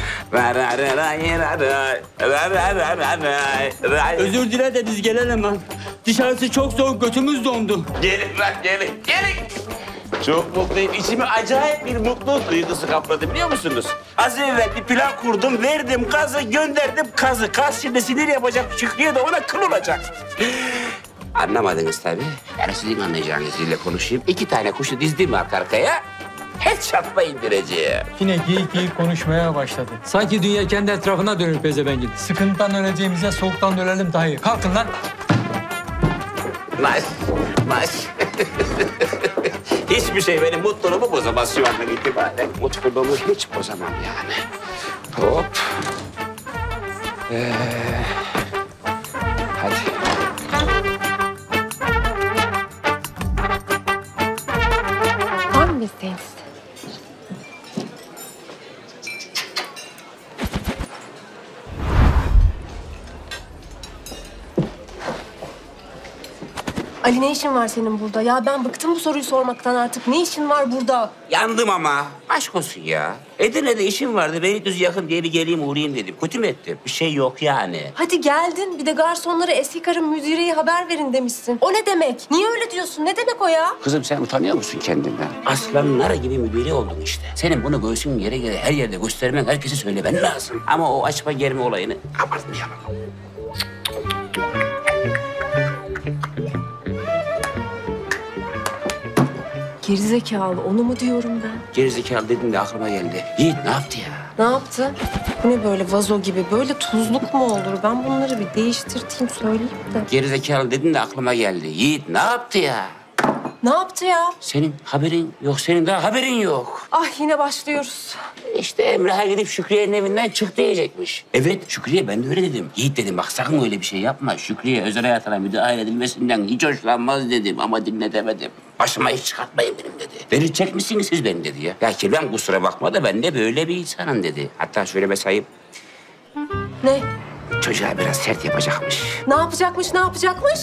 Özür dile de biz gelelim lan. Dışarısı çok soğuk, götümüz dondu. Gelin lan gelin. Gelin. Çok mutluyum. İçimi acayip bir mutluluk duygusu kapladı biliyor musunuz? Az evvel bir plan kurdum, verdim gazı, gönderdim kazı. Kaz şimdi sinir yapacak, Şükrü'ye de ona kıl olacak. Anlamadınız tabii. Yani sizin anlayacağınız dille konuşayım. İki tane kuşu dizdim arka arkaya. Headshot'la indireceğim. Yine geyik geyik konuşmaya başladı. Sanki dünya kendi etrafına dönüp pezevengin. Sıkıntıdan öleceğimize soğuktan ölelim daha iyi. Kalkın lan. Nice, nice. Hiçbir şey benim mutluluğumu bozamaz şu andan itibaren. Mutluluğumu hiç bozamam yani. Hop. Ee, hadi. Var mı isteğiniz? Ali ne işin var senin burada? Ya ben bıktım bu soruyu sormaktan artık. Ne işin var burada? Yandım ama. Aşk olsun ya. Edirne'de işim vardı. Beylikdüzü yakın diye bir geleyim uğrayayım dedim. Kötü mü ettim? Bir şey yok yani. Hadi geldin. Bir de garsonlara eski karım müdireyi haber verin demişsin. O ne demek? Niye öyle diyorsun? Ne demek o ya? Kızım sen utanıyor musun kendinden? Aslanlar gibi müdüre oldun işte. Senin bunu göğsün yere göre her yerde göstermen, herkese söylemen lazım. Ama o açma germe olayını abartmayalım. Gerizekalı. Onu mu diyorum ben? Gerizekalı dedin de aklıma geldi. Yiğit ne yaptı ya? Ne yaptı? Bu ne böyle vazo gibi? Böyle tuzluk mu olur? Ben bunları bir değiştirteyim söyleyeyim de. Gerizekalı dedin de aklıma geldi. Yiğit ne yaptı ya? Ne yaptı ya? Senin haberin yok, senin daha haberin yok. Ah yine başlıyoruz. İşte Emrah'a gidip Şükriye'nin evinden çık diyecekmiş. Evet Şükriye ben de öyle dedim. Yiğit dedim bak sakın öyle bir şey yapma. Şükriye özel hayatına müdahale edilmesinden hiç hoşlanmaz dedim ama dinletemedim. Başıma hiç çıkartmayın benim dedi. Verecek misiniz siz beni dedi ya. Ya ki ben kusura bakma da ben de böyle bir insanım dedi. Hatta şöyle mesayip Ne? çocuğa biraz sert yapacakmış. Ne yapacakmış, ne yapacakmış?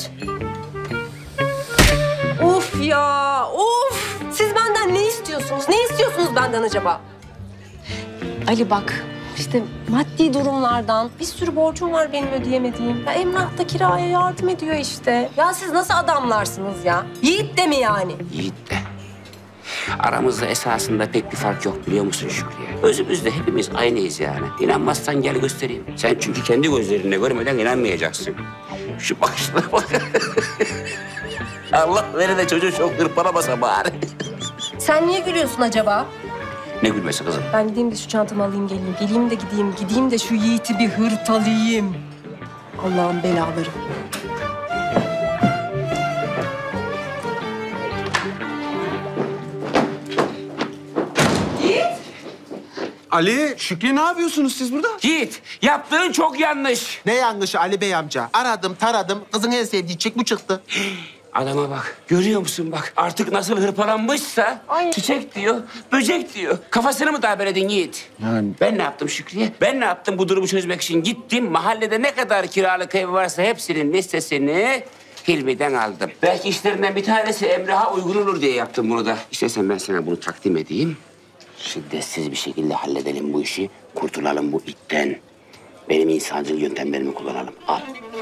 Of ya, of! Siz benden ne istiyorsunuz? Ne istiyorsunuz benden acaba? Ali bak, işte maddi durumlardan bir sürü borcum var benim ödeyemediğim. Ya Emrah da kiraya yardım ediyor işte. Ya siz nasıl adamlarsınız ya? Yiğit de mi yani? Yiğit de. Aramızda esasında pek bir fark yok biliyor musun Şükriye? Özümüzde hepimiz aynıyız yani. İnanmazsan gel göstereyim. Sen çünkü kendi gözlerinle görmeden inanmayacaksın. Şu bakışlara bak. Allah vere de çocuğu çok hırpalamasa bari. Sen niye gülüyorsun acaba? Ne gülmesi kızım? Ben gideyim de şu çantamı alayım geleyim. Geleyim de gideyim. Gideyim de şu Yiğit'i bir hırpalayayım. Allah'ın belaları. Yiğit! Ali, Şükrü ne yapıyorsunuz siz burada? Yiğit, yaptığın çok yanlış. Ne yanlışı Ali Bey amca? Aradım, taradım. Kızın en sevdiği çiçek bu çıktı. Adama bak. Görüyor musun bak. Artık nasıl hırpalanmışsa çiçek diyor, böcek diyor. Kafasını mı darbeledin Yiğit? Yani. Ben ne yaptım Şükriye? Ben ne yaptım bu durumu çözmek için? Gittim mahallede ne kadar kiralık ev varsa hepsinin listesini Hilmi'den aldım. Belki işlerinden bir tanesi Emrah'a uygun olur diye yaptım bunu da. İstersen ben sana bunu takdim edeyim. Şiddetsiz bir şekilde halledelim bu işi. Kurtulalım bu itten. Benim insancıl yöntemlerimi kullanalım. Al.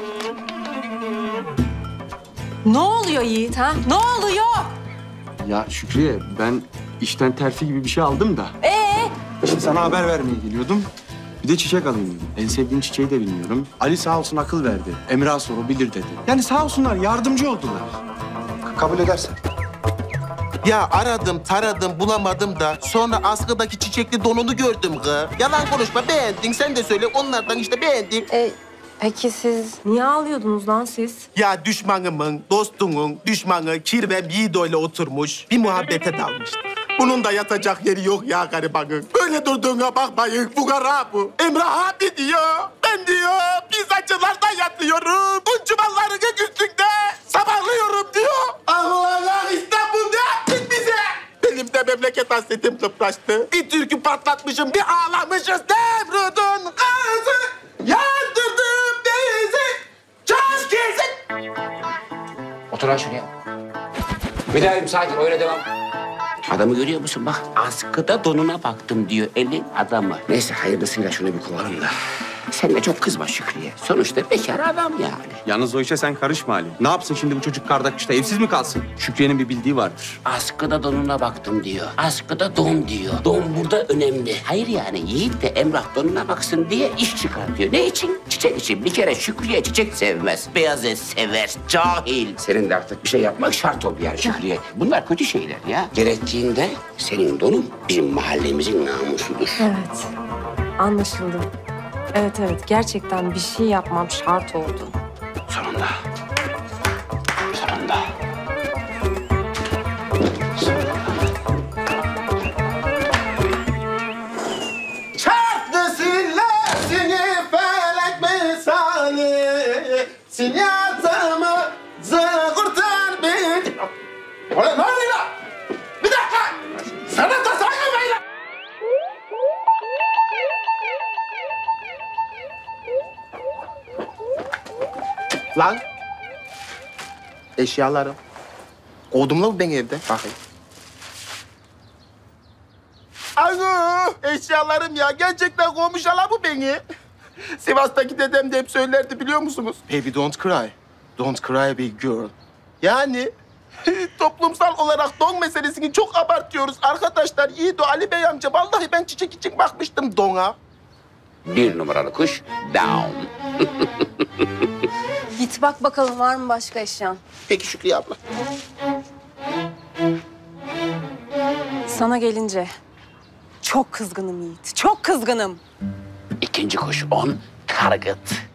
Ne oluyor Yiğit ha? Ne oluyor? Ya Şükriye ben işten terfi gibi bir şey aldım da. Ee? Şimdi sana haber vermeye geliyordum. Bir de çiçek alayım dedim. En sevdiğin çiçeği de bilmiyorum. Ali sağ olsun akıl verdi. Emrah sor o bilir dedi. Yani sağ olsunlar yardımcı oldular. Kabul edersen. Ya aradım, taradım, bulamadım da sonra askıdaki çiçekli donunu gördüm kız. Yalan konuşma, beğendin. Sen de söyle, onlardan işte beğendim. E, peki siz niye ağlıyordunuz lan siz? Ya düşmanımın, dostumun düşmanı Kirvem Yiğido ile oturmuş. Bir muhabbete dalmıştı. Bunun da yatacak yeri yok ya garibanın. Böyle durduğuna bakmayın, fukara bu. Emrah abi diyor, ben diyor pizzacılarda yatıyorum. Bu çuvalların üstünde sabahlıyorum diyor. Allah İstanbul'da git bize. Benim de memleket hasretim kıpraştı. Bir türkü patlatmışım, bir ağlamışız. Devrudun kızı, yandırdım bizi. Çöz gezin. Otur lan şuraya. Müdahim sakin, öyle devam. Adamı görüyor musun? Bak askıda donuna baktım diyor elin adamı. Neyse hayırlısıyla şunu bir kovalım da. Sen de çok kızma Şükriye. Sonuçta bekar adam yani. Yalnız o işe sen karışma Ali. Ne yapsın şimdi bu çocuk karda kışta evsiz mi kalsın? Şükriye'nin bir bildiği vardır. Askıda donuna baktım diyor. Askıda don diyor. Don burada önemli. Hayır yani Yiğit de Emrah donuna baksın diye iş çıkartıyor. Ne için? Çiçek için. Bir kere Şükriye çiçek sevmez. Beyaz et sever. Cahil. Senin de artık bir şey yapmak şart oldu yani Şükriye. Bunlar kötü şeyler ya. Gerektiğinde senin donun bizim mahallemizin namusudur. Evet, anlaşıldı. Evet evet, gerçekten bir şey yapmam şart oldu. Sonunda. Sonunda. Çarptı sillesini felek misali. Sinyatımı kurtar beni. Ulan ne oluyor lan? Bir dakika. Sana da saygı lan. Lan. Eşyalarım. Kovdum lan ben evde. Bakayım. Alo, eşyalarım ya. Gerçekten kovmuş hala bu beni. Sivas'taki dedem de hep söylerdi biliyor musunuz? Baby don't cry. Don't cry big girl. Yani toplumsal olarak don meselesini çok abartıyoruz arkadaşlar. Yiğido, Ali Bey amca. Vallahi ben çiçek için bakmıştım dona. Bir numaralı kuş down. Git bak bakalım var mı başka eşyan? Peki Şükriye abla. Sana gelince çok kızgınım Yiğit. Çok kızgınım. İkinci kuş on target.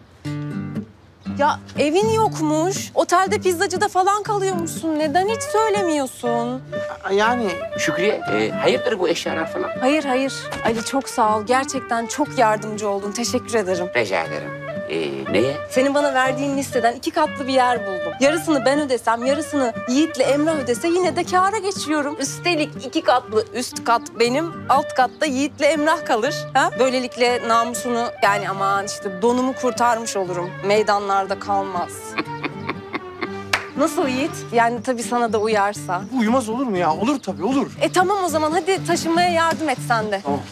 Ya evin yokmuş. Otelde pizzacıda falan kalıyormuşsun. Neden hiç söylemiyorsun? Yani Şükriye, e, hayırdır bu eşyalar falan? Hayır hayır. Ali çok sağ ol. Gerçekten çok yardımcı oldun. Teşekkür ederim. Rica ederim. Ee, neye? Senin bana verdiğin listeden iki katlı bir yer buldum. Yarısını ben ödesem, yarısını Yiğit'le Emrah ödese yine de kâra geçiyorum. Üstelik iki katlı üst kat benim, alt katta Yiğit'le Emrah kalır. Ha? Böylelikle namusunu, yani aman işte donumu kurtarmış olurum. Meydanlarda kalmaz. Nasıl Yiğit? Yani tabii sana da uyarsa. Uyumaz olur mu ya? Olur tabii olur. E tamam o zaman hadi taşınmaya yardım et sen de. Tamam.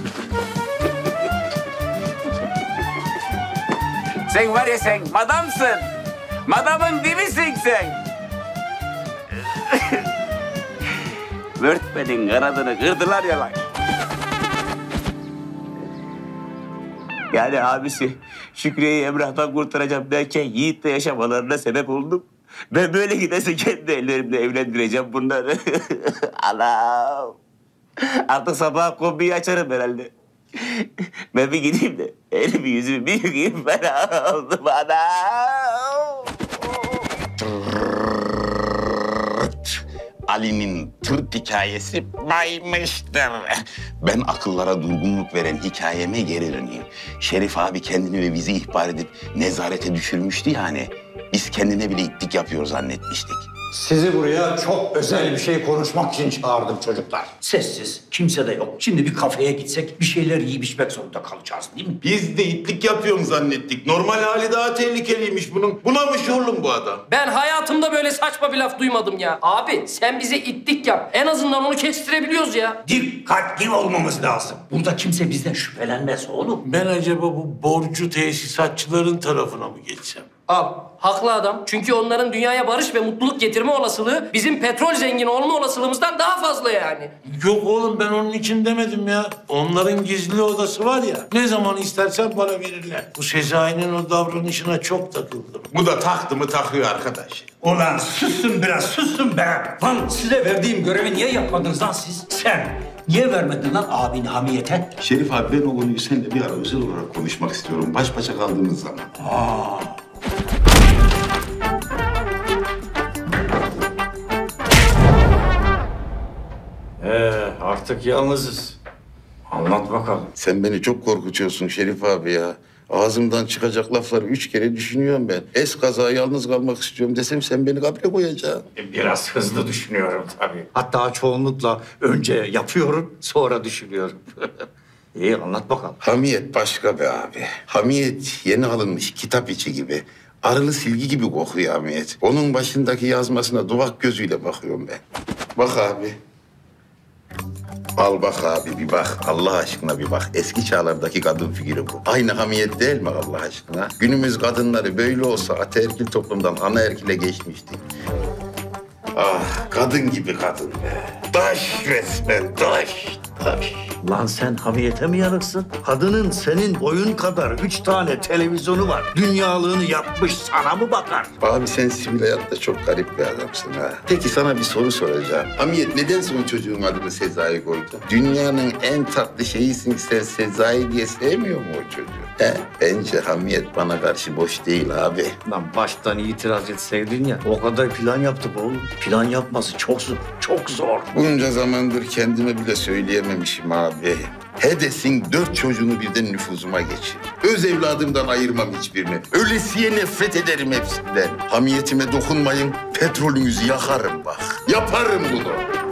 Sen var ya sen madamsın. Madamın dibisin sen. Vörtmenin kanadını kırdılar ya lan. Yani abisi Şükriye'yi Emrah'tan kurtaracağım derken Yiğit'le yaşamalarına sebep oldum. Ben böyle giderse kendi ellerimle evlendireceğim bunları. Anam. Artık sabah kombiyi açarım herhalde. Ben bir gideyim de elimi yüzümü bir yıkayayım, fena oldum anam. Ali'nin tırt hikayesi baymıştır. Ben akıllara durgunluk veren hikayeme geri döneyim. Şerif abi kendini ve bizi ihbar edip nezarete düşürmüştü yani. Biz kendine bile itlik yapıyor zannetmiştik. Sizi buraya çok özel bir şey konuşmak için çağırdım çocuklar. Sessiz, kimse de yok. Şimdi bir kafeye gitsek bir şeyler yiyip içmek zorunda kalacağız değil mi? Biz de itlik yapıyorum zannettik. Normal hali daha tehlikeliymiş bunun. Buna mı oğlum bu adam? Ben hayatımda böyle saçma bir laf duymadım ya. Abi sen bize itlik yap. En azından onu kestirebiliyoruz ya. Dikkatli olmamız lazım. Burada kimse bizden şüphelenmez oğlum. Ben acaba bu borcu tesisatçıların tarafına mı geçsem? Al. Haklı adam. Çünkü onların dünyaya barış ve mutluluk getirme olasılığı bizim petrol zengini olma olasılığımızdan daha fazla yani. Yok oğlum ben onun için demedim ya. Onların gizli odası var ya. Ne zaman istersen para verirler. Bu Sezai'nin o davranışına çok takıldım. Bu da taktı mı takıyor arkadaş. Ulan susun biraz, susun be. Lan size verdiğim görevi niye yapmadınız lan siz? Sen niye vermedin lan abini hamiyete? Şerif abi ben o konuyu seninle bir ara özel olarak konuşmak istiyorum. Baş başa kaldığımız zaman. Aa. Ee, artık yalnızız. Anlat bakalım. Sen beni çok korkutuyorsun Şerif abi ya. Ağzımdan çıkacak lafları üç kere düşünüyorum ben. Eskaza yalnız kalmak istiyorum desem sen beni kabre koyacaksın. Biraz hızlı düşünüyorum tabii. Hatta çoğunlukla önce yapıyorum, sonra düşünüyorum. İyi anlat bakalım. Hamiyet başka be abi. Hamiyet yeni alınmış kitap içi gibi. Arılı silgi gibi kokuyor Hamiyet. Onun başındaki yazmasına duvak gözüyle bakıyorum ben. Bak abi. Al bak abi bir bak. Allah aşkına bir bak. Eski çağlardaki kadın figürü bu. Aynı Hamiyet değil mi Allah aşkına? Günümüz kadınları böyle olsa ataerkil toplumdan anaerkile geçmişti. Ah kadın gibi kadın be. Taş resmen taş. Taş. Lan sen hamiyete mi yanıksın? Kadının senin boyun kadar üç tane televizyonu var. Dünyalığını yapmış sana mı bakar? Abi sen sivil hayatta çok garip bir adamsın ha. Peki sana bir soru soracağım. Hamiyet neden son çocuğun adını Sezai koydu? Dünyanın en tatlı şeyisin sen Sezai diye sevmiyor mu o çocuğu? He? Bence Hamiyet bana karşı boş değil abi. Lan baştan itiraz etseydin ya. O kadar plan yaptık oğlum. Plan yapması çok zor. Çok zor. Bunca zamandır kendime bile söyleyememişim abi. Hedes'in dört çocuğunu birden nüfuzuma geçir. Öz evladımdan ayırmam hiçbirini. Ölesiye nefret ederim hepsinden. Hamiyetime dokunmayın, petrolünüzü yakarım bak. Yaparım bunu.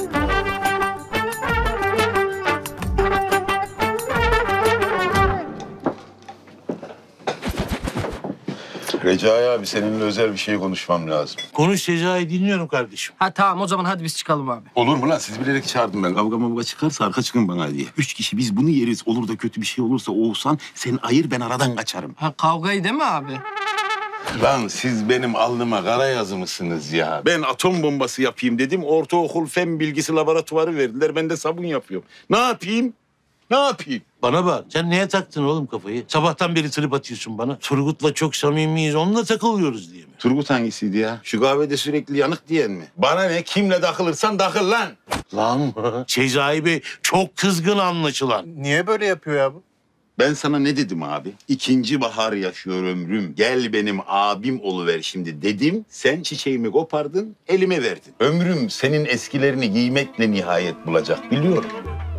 Recai abi seninle özel bir şey konuşmam lazım. Konuş Sezai, dinliyorum kardeşim. Ha tamam o zaman hadi biz çıkalım abi. Olur mu lan? Siz bilerek çağırdım ben. Kavga mavga çıkarsa arka çıkın bana diye. Üç kişi biz bunu yeriz. Olur da kötü bir şey olursa Oğuzhan sen ayır ben aradan kaçarım. Ha kavgayı değil mi abi? Lan siz benim alnıma kara yazımısınız ya. Ben atom bombası yapayım dedim. Ortaokul fen bilgisi laboratuvarı verdiler. Ben de sabun yapıyorum. Ne yapayım? Ne yapayım? Bana bak, sen neye taktın oğlum kafayı? Sabahtan beri trip atıyorsun bana. Turgut'la çok samimiyiz, onunla takılıyoruz diye mi? Turgut hangisiydi ya? Şu kahvede sürekli yanık diyen mi? Bana ne? Kimle takılırsan takıl lan. Lan mı? Sezai Bey çok kızgın anlaşılan. Niye böyle yapıyor ya bu? Ben sana ne dedim abi? İkinci bahar yaşıyor ömrüm. Gel benim abim oluver şimdi dedim. Sen çiçeğimi kopardın, elime verdin. Ömrüm senin eskilerini giymekle nihayet bulacak biliyorum.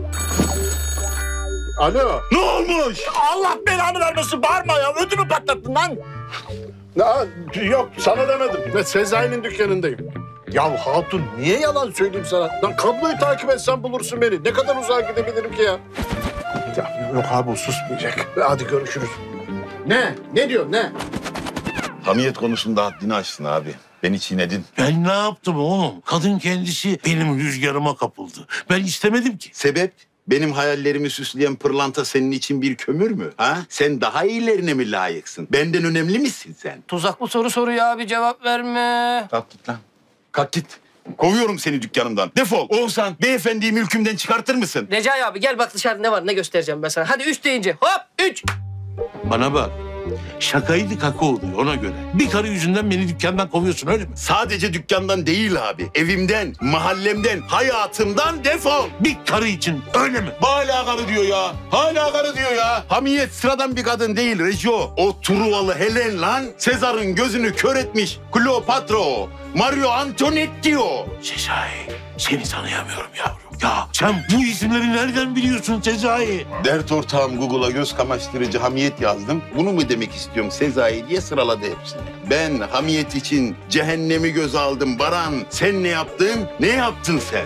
Alo. Ne olmuş? Allah belanı vermesin. Bağırma ya. Ödümü patlattın lan. Ya, yok sana demedim. Ben Sezai'nin dükkanındayım. Ya hatun niye yalan söyleyeyim sana? Lan kabloyu takip etsen bulursun beni. Ne kadar uzağa gidebilirim ki ya? Ya yok abi o susmayacak. Hadi görüşürüz. Ne? Ne diyor ne? Hamiyet konusunda haddini aşsın abi. Beni çiğnedin. Ben ne yaptım oğlum? Kadın kendisi benim rüzgarıma kapıldı. Ben istemedim ki. Sebep? Benim hayallerimi süsleyen pırlanta senin için bir kömür mü? Ha? Sen daha iyilerine mi layıksın? Benden önemli misin sen? Tuzaklı soru soruyor abi cevap verme. Kalk git lan. Kalk git. Kovuyorum seni dükkanımdan. Defol. Oğuzhan, beyefendiyi mülkümden çıkartır mısın? Recai abi gel bak dışarıda ne var ne göstereceğim ben sana. Hadi üç deyince hop üç. Bana bak. Şakaydı kaka oluyor ona göre. Bir karı yüzünden beni dükkandan kovuyorsun öyle mi? Sadece dükkandan değil abi. Evimden, mahallemden, hayatımdan defol. Bir karı için öyle mi? Hala karı diyor ya. Hala karı diyor ya. Hamiyet sıradan bir kadın değil Rejo. O Truvalı Helen lan. Sezar'ın gözünü kör etmiş. Kleopatra o. Mario Antonetti o. Sezai, seni tanıyamıyorum yavrum. Ya sen bu isimleri nereden biliyorsun Sezai? Dert ortağım Google'a göz kamaştırıcı hamiyet yazdım. Bunu mu demek istiyorum Sezai diye sıraladı hepsini. Ben hamiyet için cehennemi göze aldım Baran. Sen ne yaptın? Ne yaptın sen?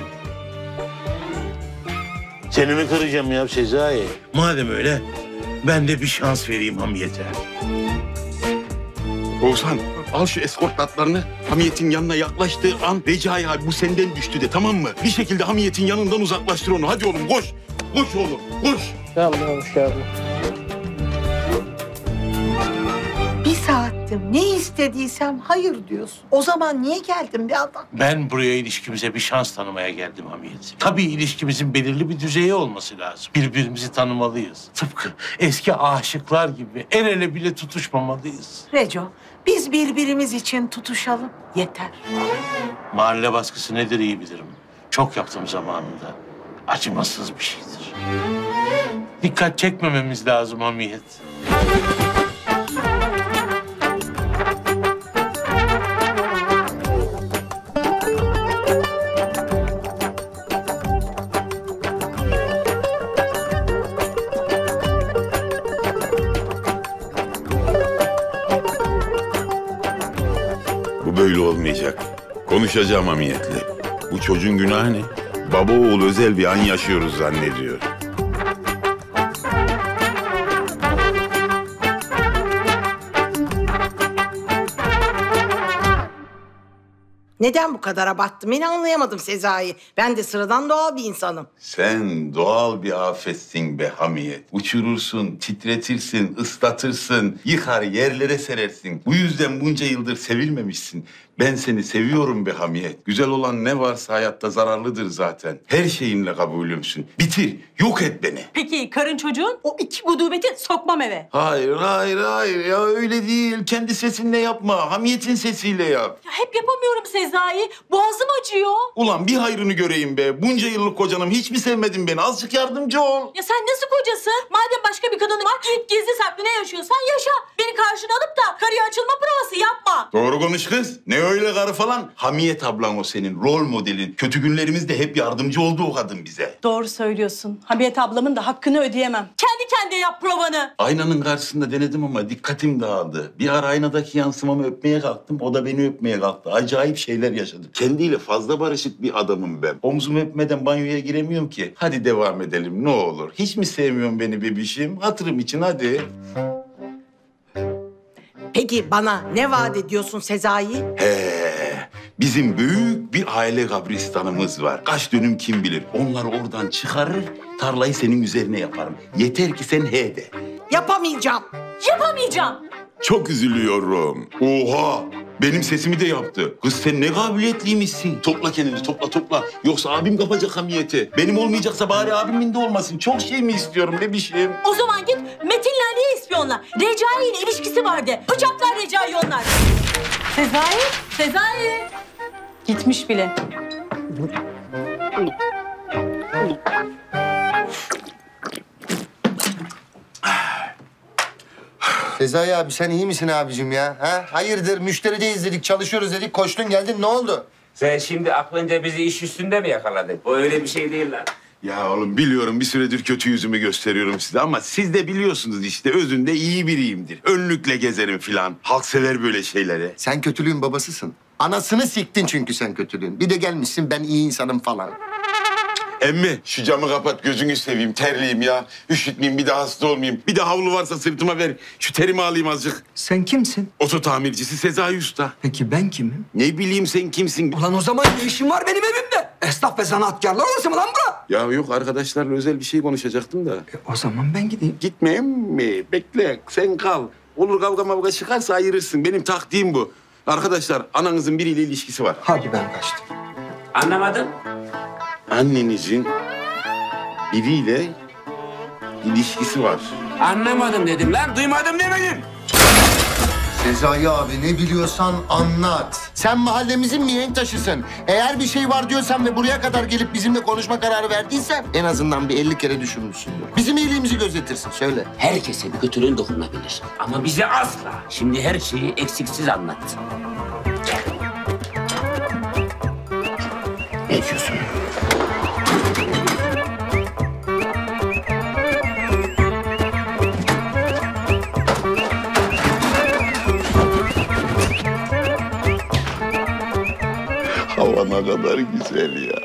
Seni mi kıracağım ya Sezai? Madem öyle ben de bir şans vereyim hamiyete. Oğuzhan al şu eskort atlarını. Hamiyetin yanına yaklaştığı an Recai abi bu senden düştü de, tamam mı? Bir şekilde hamiyetin yanından uzaklaştır onu. Hadi oğlum koş. Koş oğlum koş. Tamam hoş geldin. Bir saattir ne istediysem hayır diyorsun. O zaman niye geldin bir adam? Ben buraya ilişkimize bir şans tanımaya geldim hamiyet. Tabii ilişkimizin belirli bir düzeyi olması lazım. Birbirimizi tanımalıyız. Tıpkı eski aşıklar gibi el ele bile tutuşmamalıyız. Reco, biz birbirimiz için tutuşalım. Yeter. Mahalle baskısı nedir iyi bilirim. Çok yaptım zamanında. Acımasız bir şeydir. Dikkat çekmememiz lazım hamiyet. Bu böyle olmayacak. Konuşacağım hamiyetle. Bu çocuğun günahı ne? Baba oğul özel bir an yaşıyoruz zannediyor. Neden bu kadar abarttım? Beni anlayamadım Sezai. Ben de sıradan doğal bir insanım. Sen doğal bir afetsin be hamiyet. Uçurursun, titretirsin, ıslatırsın, yıkar yerlere serersin. Bu yüzden bunca yıldır sevilmemişsin. Ben seni seviyorum be hamiyet. Güzel olan ne varsa hayatta zararlıdır zaten. Her şeyinle kabulümsün. Bitir, yok et beni. Peki karın çocuğun o iki gudubeti sokmam eve. Hayır, hayır, hayır. Ya öyle değil. Kendi sesinle yapma. Hamiyetin sesiyle yap. Ya hep yapamıyorum Sezai. Boğazım acıyor. Ulan bir hayrını göreyim be. Bunca yıllık kocanım hiç mi sevmedin beni? Azıcık yardımcı ol. Ya sen nasıl kocası? Madem başka bir kadın var, git gizli saklı ne yaşıyorsan yaşa. Beni karşına alıp da karıya açılma provası yapma. Doğru konuş kız. Ne öyle karı falan? Hamiyet ablan o senin, rol modelin. Kötü günlerimizde hep yardımcı oldu o kadın bize. Doğru söylüyorsun. Hamiyet ablamın da hakkını ödeyemem. Kendi kendine yap provanı. Aynanın karşısında denedim ama dikkatim dağıldı. Bir ara aynadaki yansımamı öpmeye kalktım, o da beni öpmeye kalktı. Acayip şeyler yaşadık. Kendiyle fazla barışık bir adamım ben. Omzumu öpmeden banyoya giremiyorum ki. Hadi devam edelim ne olur. Hiç mi sevmiyorsun beni bebişim? Hatırım için hadi. Peki bana ne vaat ediyorsun Sezai? He, bizim büyük bir aile kabristanımız var. Kaç dönüm kim bilir. Onlar oradan çıkarır, tarlayı senin üzerine yaparım. Yeter ki sen he de. Yapamayacağım. Yapamayacağım. Çok üzülüyorum. Oha! Benim sesimi de yaptı. Kız sen ne kabiliyetliymişsin. Topla kendini, topla topla. Yoksa abim kapacak hamiyeti. Benim olmayacaksa bari abimin de olmasın. Çok şey mi istiyorum bebişim? O zaman git Metin'le Ali'ye ispiyonla. Recai ile ilişkisi vardı. Bıçaklar Recai onlar. Sezai, Sezai. Gitmiş bile. Sezai abi sen iyi misin abicim ya? Ha? Hayırdır müşterideyiz dedik, çalışıyoruz dedik, koştun geldin ne oldu? Sen şimdi aklınca bizi iş üstünde mi yakaladın? O öyle bir şey değil lan. Ya oğlum biliyorum bir süredir kötü yüzümü gösteriyorum size ama siz de biliyorsunuz işte özünde iyi biriyimdir. Önlükle gezerim filan. Halk sever böyle şeyleri. Sen kötülüğün babasısın. Anasını siktin çünkü sen kötülüğün. Bir de gelmişsin ben iyi insanım falan. Emmi şu camı kapat gözünü seveyim terliyim ya. Üşütmeyeyim bir daha hasta olmayayım. Bir de havlu varsa sırtıma ver. Şu terimi alayım azıcık. Sen kimsin? Oto tamircisi Sezai Usta. Peki ben kimim? Ne bileyim sen kimsin? Ulan o zaman ne işin var benim evimde? Esnaf ve sanatkarlar odası mı lan bura? Ya yok arkadaşlarla özel bir şey konuşacaktım da. E, o zaman ben gideyim. Gitme emmi bekle sen kal. Olur kavga mavga çıkarsa ayırırsın. Benim taktiğim bu. Arkadaşlar ananızın biriyle ilişkisi var. Hadi ben kaçtım. Anlamadım. Annenizin biriyle ilişkisi var. Anlamadım dedim lan, duymadım demedim. Sezai abi ne biliyorsan anlat. Sen mahallemizin mihenk taşısın. Eğer bir şey var diyorsan ve buraya kadar gelip bizimle konuşma kararı verdiysen en azından bir elli kere düşünmüşsündür. Bizim iyiliğimizi gözetirsin söyle. Herkese bir kötülüğün dokunabilir. Ama bize asla. Şimdi her şeyi eksiksiz anlat. Ne diyorsun? Ne kadar güzel ya.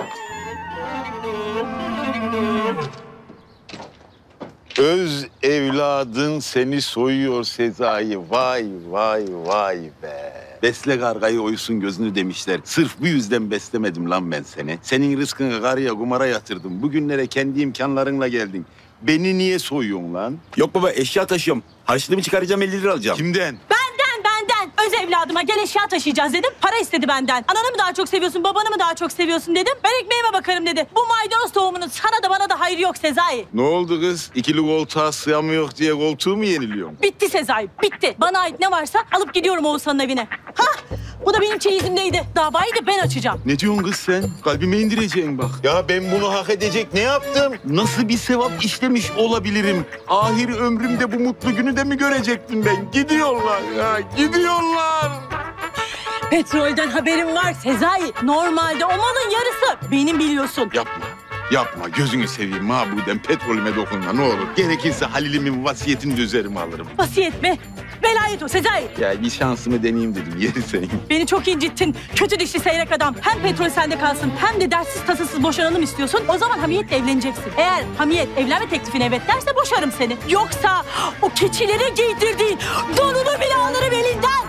Öz evladın seni soyuyor Sezai. Vay vay vay be. Besle kargayı oysun gözünü demişler. Sırf bu yüzden beslemedim lan ben seni. Senin rızkını karıya kumara yatırdım. Bugünlere kendi imkanlarınla geldin. Beni niye soyuyorsun lan? Yok baba eşya taşıyorum. Harçlığımı çıkaracağım elli lira alacağım. Kimden? Benden benden. Öz evladıma gel eşya taşıyacağız dedim. Para istedi benden. Ananı mı daha çok seviyorsun, babanı mı daha çok seviyorsun dedim. Ben ekmeğime bakarım dedi. Bu maydanoz tohumunun sana da bana da hayrı yok Sezai. Ne oldu kız? İkili koltuğa sığamıyor diye koltuğu mu yeniliyorsun? Bitti Sezai, bitti. Bana ait ne varsa alıp gidiyorum Oğuzhan'ın evine. Hah, bu da benim çeyizimdeydi. Davayı da ben açacağım. Ne diyorsun kız sen? Kalbime indireceksin bak. Ya ben bunu hak edecek ne yaptım? Nasıl bir sevap işlemiş olabilirim? Ahir ömrümde bu mutlu günü de mi görecektim ben? Gidiyorlar ya, gidiyorlar. Petrolden haberim var Sezai. Normalde o malın yarısı benim biliyorsun. Yapma. Yapma, gözünü seveyim mabudem petrolüme dokunma ne olur. Gerekirse Halil'imin vasiyetini de üzerime alırım. Vasiyet mi? Velayet o Sezai. Ya bir şansımı deneyeyim dedim, yeri senin. Beni çok incittin. Kötü dişli seyrek adam. Hem petrol sende kalsın hem de dersiz tasasız boşanalım istiyorsun. O zaman Hamiyet'le evleneceksin. Eğer Hamiyet evlenme teklifine evet derse boşarım seni. Yoksa o keçilere giydirdiğin donunu bile alırım elinden.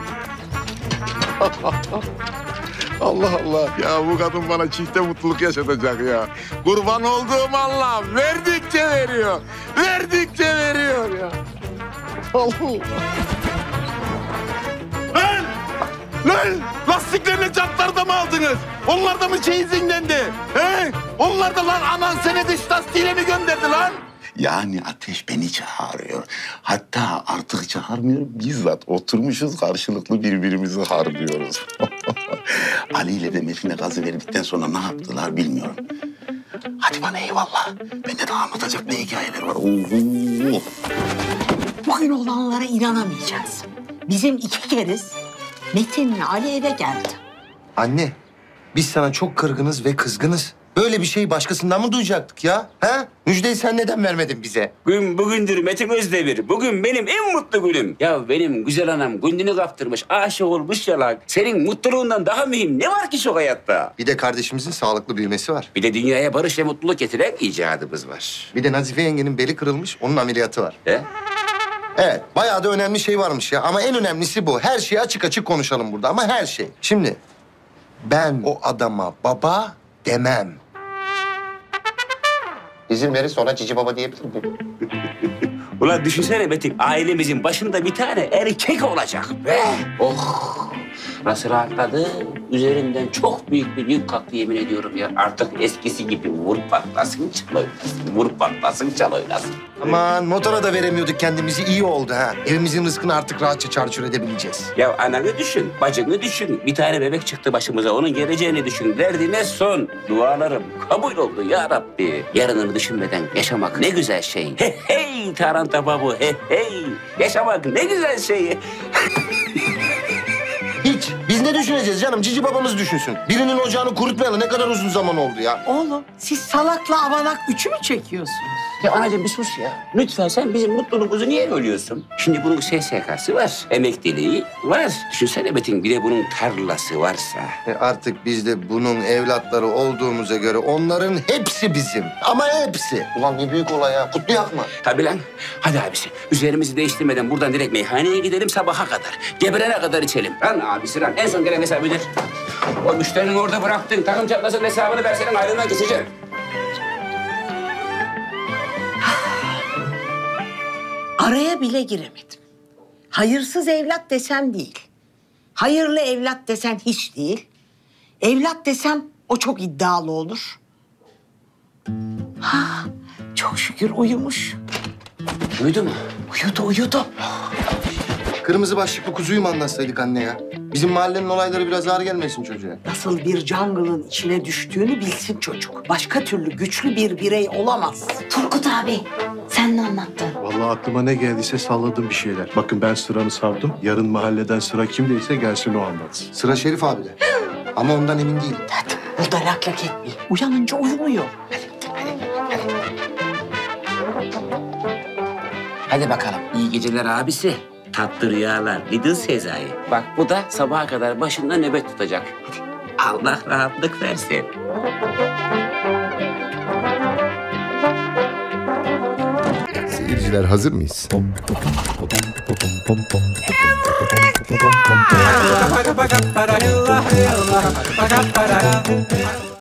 Allah Allah. Ya bu kadın bana çifte mutluluk yaşatacak ya. Kurban olduğum Allah verdikçe veriyor. Verdikçe veriyor ya. Allah. Lan! Lan! Lastiklerini jantları da mı aldınız? Onlar da mı çeyizindendi? He? Onlar da lan anan seni dış lastiğiyle mi gönderdi lan? Yani Ateş beni çağırıyor. Hatta artık çağırmıyor. Bizzat oturmuşuz karşılıklı birbirimizi harlıyoruz. Ali ile de Metin'e gazı verdikten sonra ne yaptılar bilmiyorum. Hadi bana eyvallah. Bende de anlatacak ne hikayeler var. Oho. Bugün olanlara inanamayacağız. Bizim iki keriz Metin'le Ali eve geldi. Anne, biz sana çok kırgınız ve kızgınız. Böyle bir şeyi başkasından mı duyacaktık ya? Ha? Müjdeyi sen neden vermedin bize? Gün bugündür Metin Özdemir. Bugün benim en mutlu günüm. Ya benim güzel anam gönlünü kaptırmış, aşık olmuş yalan. Senin mutluluğundan daha mühim ne var ki şu hayatta? Bir de kardeşimizin sağlıklı büyümesi var. Bir de dünyaya barış ve mutluluk getiren icadımız var. Bir de Nazife yengenin beli kırılmış, onun ameliyatı var. He? Evet, bayağı da önemli şey varmış ya. Ama en önemlisi bu. Her şeyi açık açık konuşalım burada ama her şey. Şimdi ben o adama baba demem. İzin verin sonra Cici Baba diyebilir miyim? Ulan düşünsene Metin, ailemizin başında bir tane erkek olacak be. Oh, nasıl rahatladı. Üzerimden çok büyük bir yük kalktı yemin ediyorum ya. Artık eskisi gibi vur patlasın çal oynasın. Vur patlasın çal oynasın. Aman motora da veremiyorduk kendimizi. İyi oldu ha. Evimizin rızkını artık rahatça çarçur edebileceğiz. Ya ananı düşün, bacını düşün. Bir tane bebek çıktı başımıza, onun geleceğini düşün. Derdine son. Dualarım kabul oldu ya Rabbi. Yarınını düşünmeden yaşamak ne güzel şey. Hey hey Taranta babu, hey hey. Yaşamak ne güzel şey. Hiç. Biz ne düşüneceğiz canım? Cici babamız düşünsün. Birinin ocağını kurutmayalı ne kadar uzun zaman oldu ya. Oğlum siz salakla avanak üçü mü çekiyorsunuz? Ya anacığım bir sus ya. Lütfen sen bizim mutluluğumuzu niye bölüyorsun? Şimdi bunun S S K'sı var, emekliliği var. Düşünsene Metin bir de bunun tarlası varsa. E artık biz de bunun evlatları olduğumuza göre onların hepsi bizim. Ama hepsi. Ulan ne büyük olay ya. Kutlayak mı? Tabii lan. Hadi abisi. Üzerimizi değiştirmeden buradan direkt meyhaneye gidelim sabaha kadar. Geberene kadar içelim. Lan abisi lan. En son gelen hesabıdır. O müşterinin orada bıraktın. Takım çatlasın hesabını ben senin ayrından keseceğim. Araya bile giremedim. Hayırsız evlat desem değil. Hayırlı evlat desen hiç değil. Evlat desem o çok iddialı olur. Ha, çok şükür uyumuş. Uyudu mu? Uyudu, uyudu. Kırmızı başlıklı kuzuyu mu anlatsaydık anne ya? Bizim mahallenin olayları biraz ağır gelmesin çocuğa. Nasıl bir jungle'ın içine düştüğünü bilsin çocuk. Başka türlü güçlü bir birey olamaz. Turgut abi, sen ne anlattın? Vallahi aklıma ne geldiyse salladım bir şeyler. Bakın ben sıranı savdım. Yarın mahalleden sıra kimdeyse gelsin o anlatsın. Sıra Şerif abi de. Ama ondan emin değilim. Hadi burada lak lak etmeyin. Uyanınca uyumuyor. Hadi bakalım. İyi geceler abisi. Tatlı rüyalar. Little Sezai. Bak bu da sabaha kadar başında nöbet tutacak. Allah rahatlık versin. Seyirciler hazır mıyız?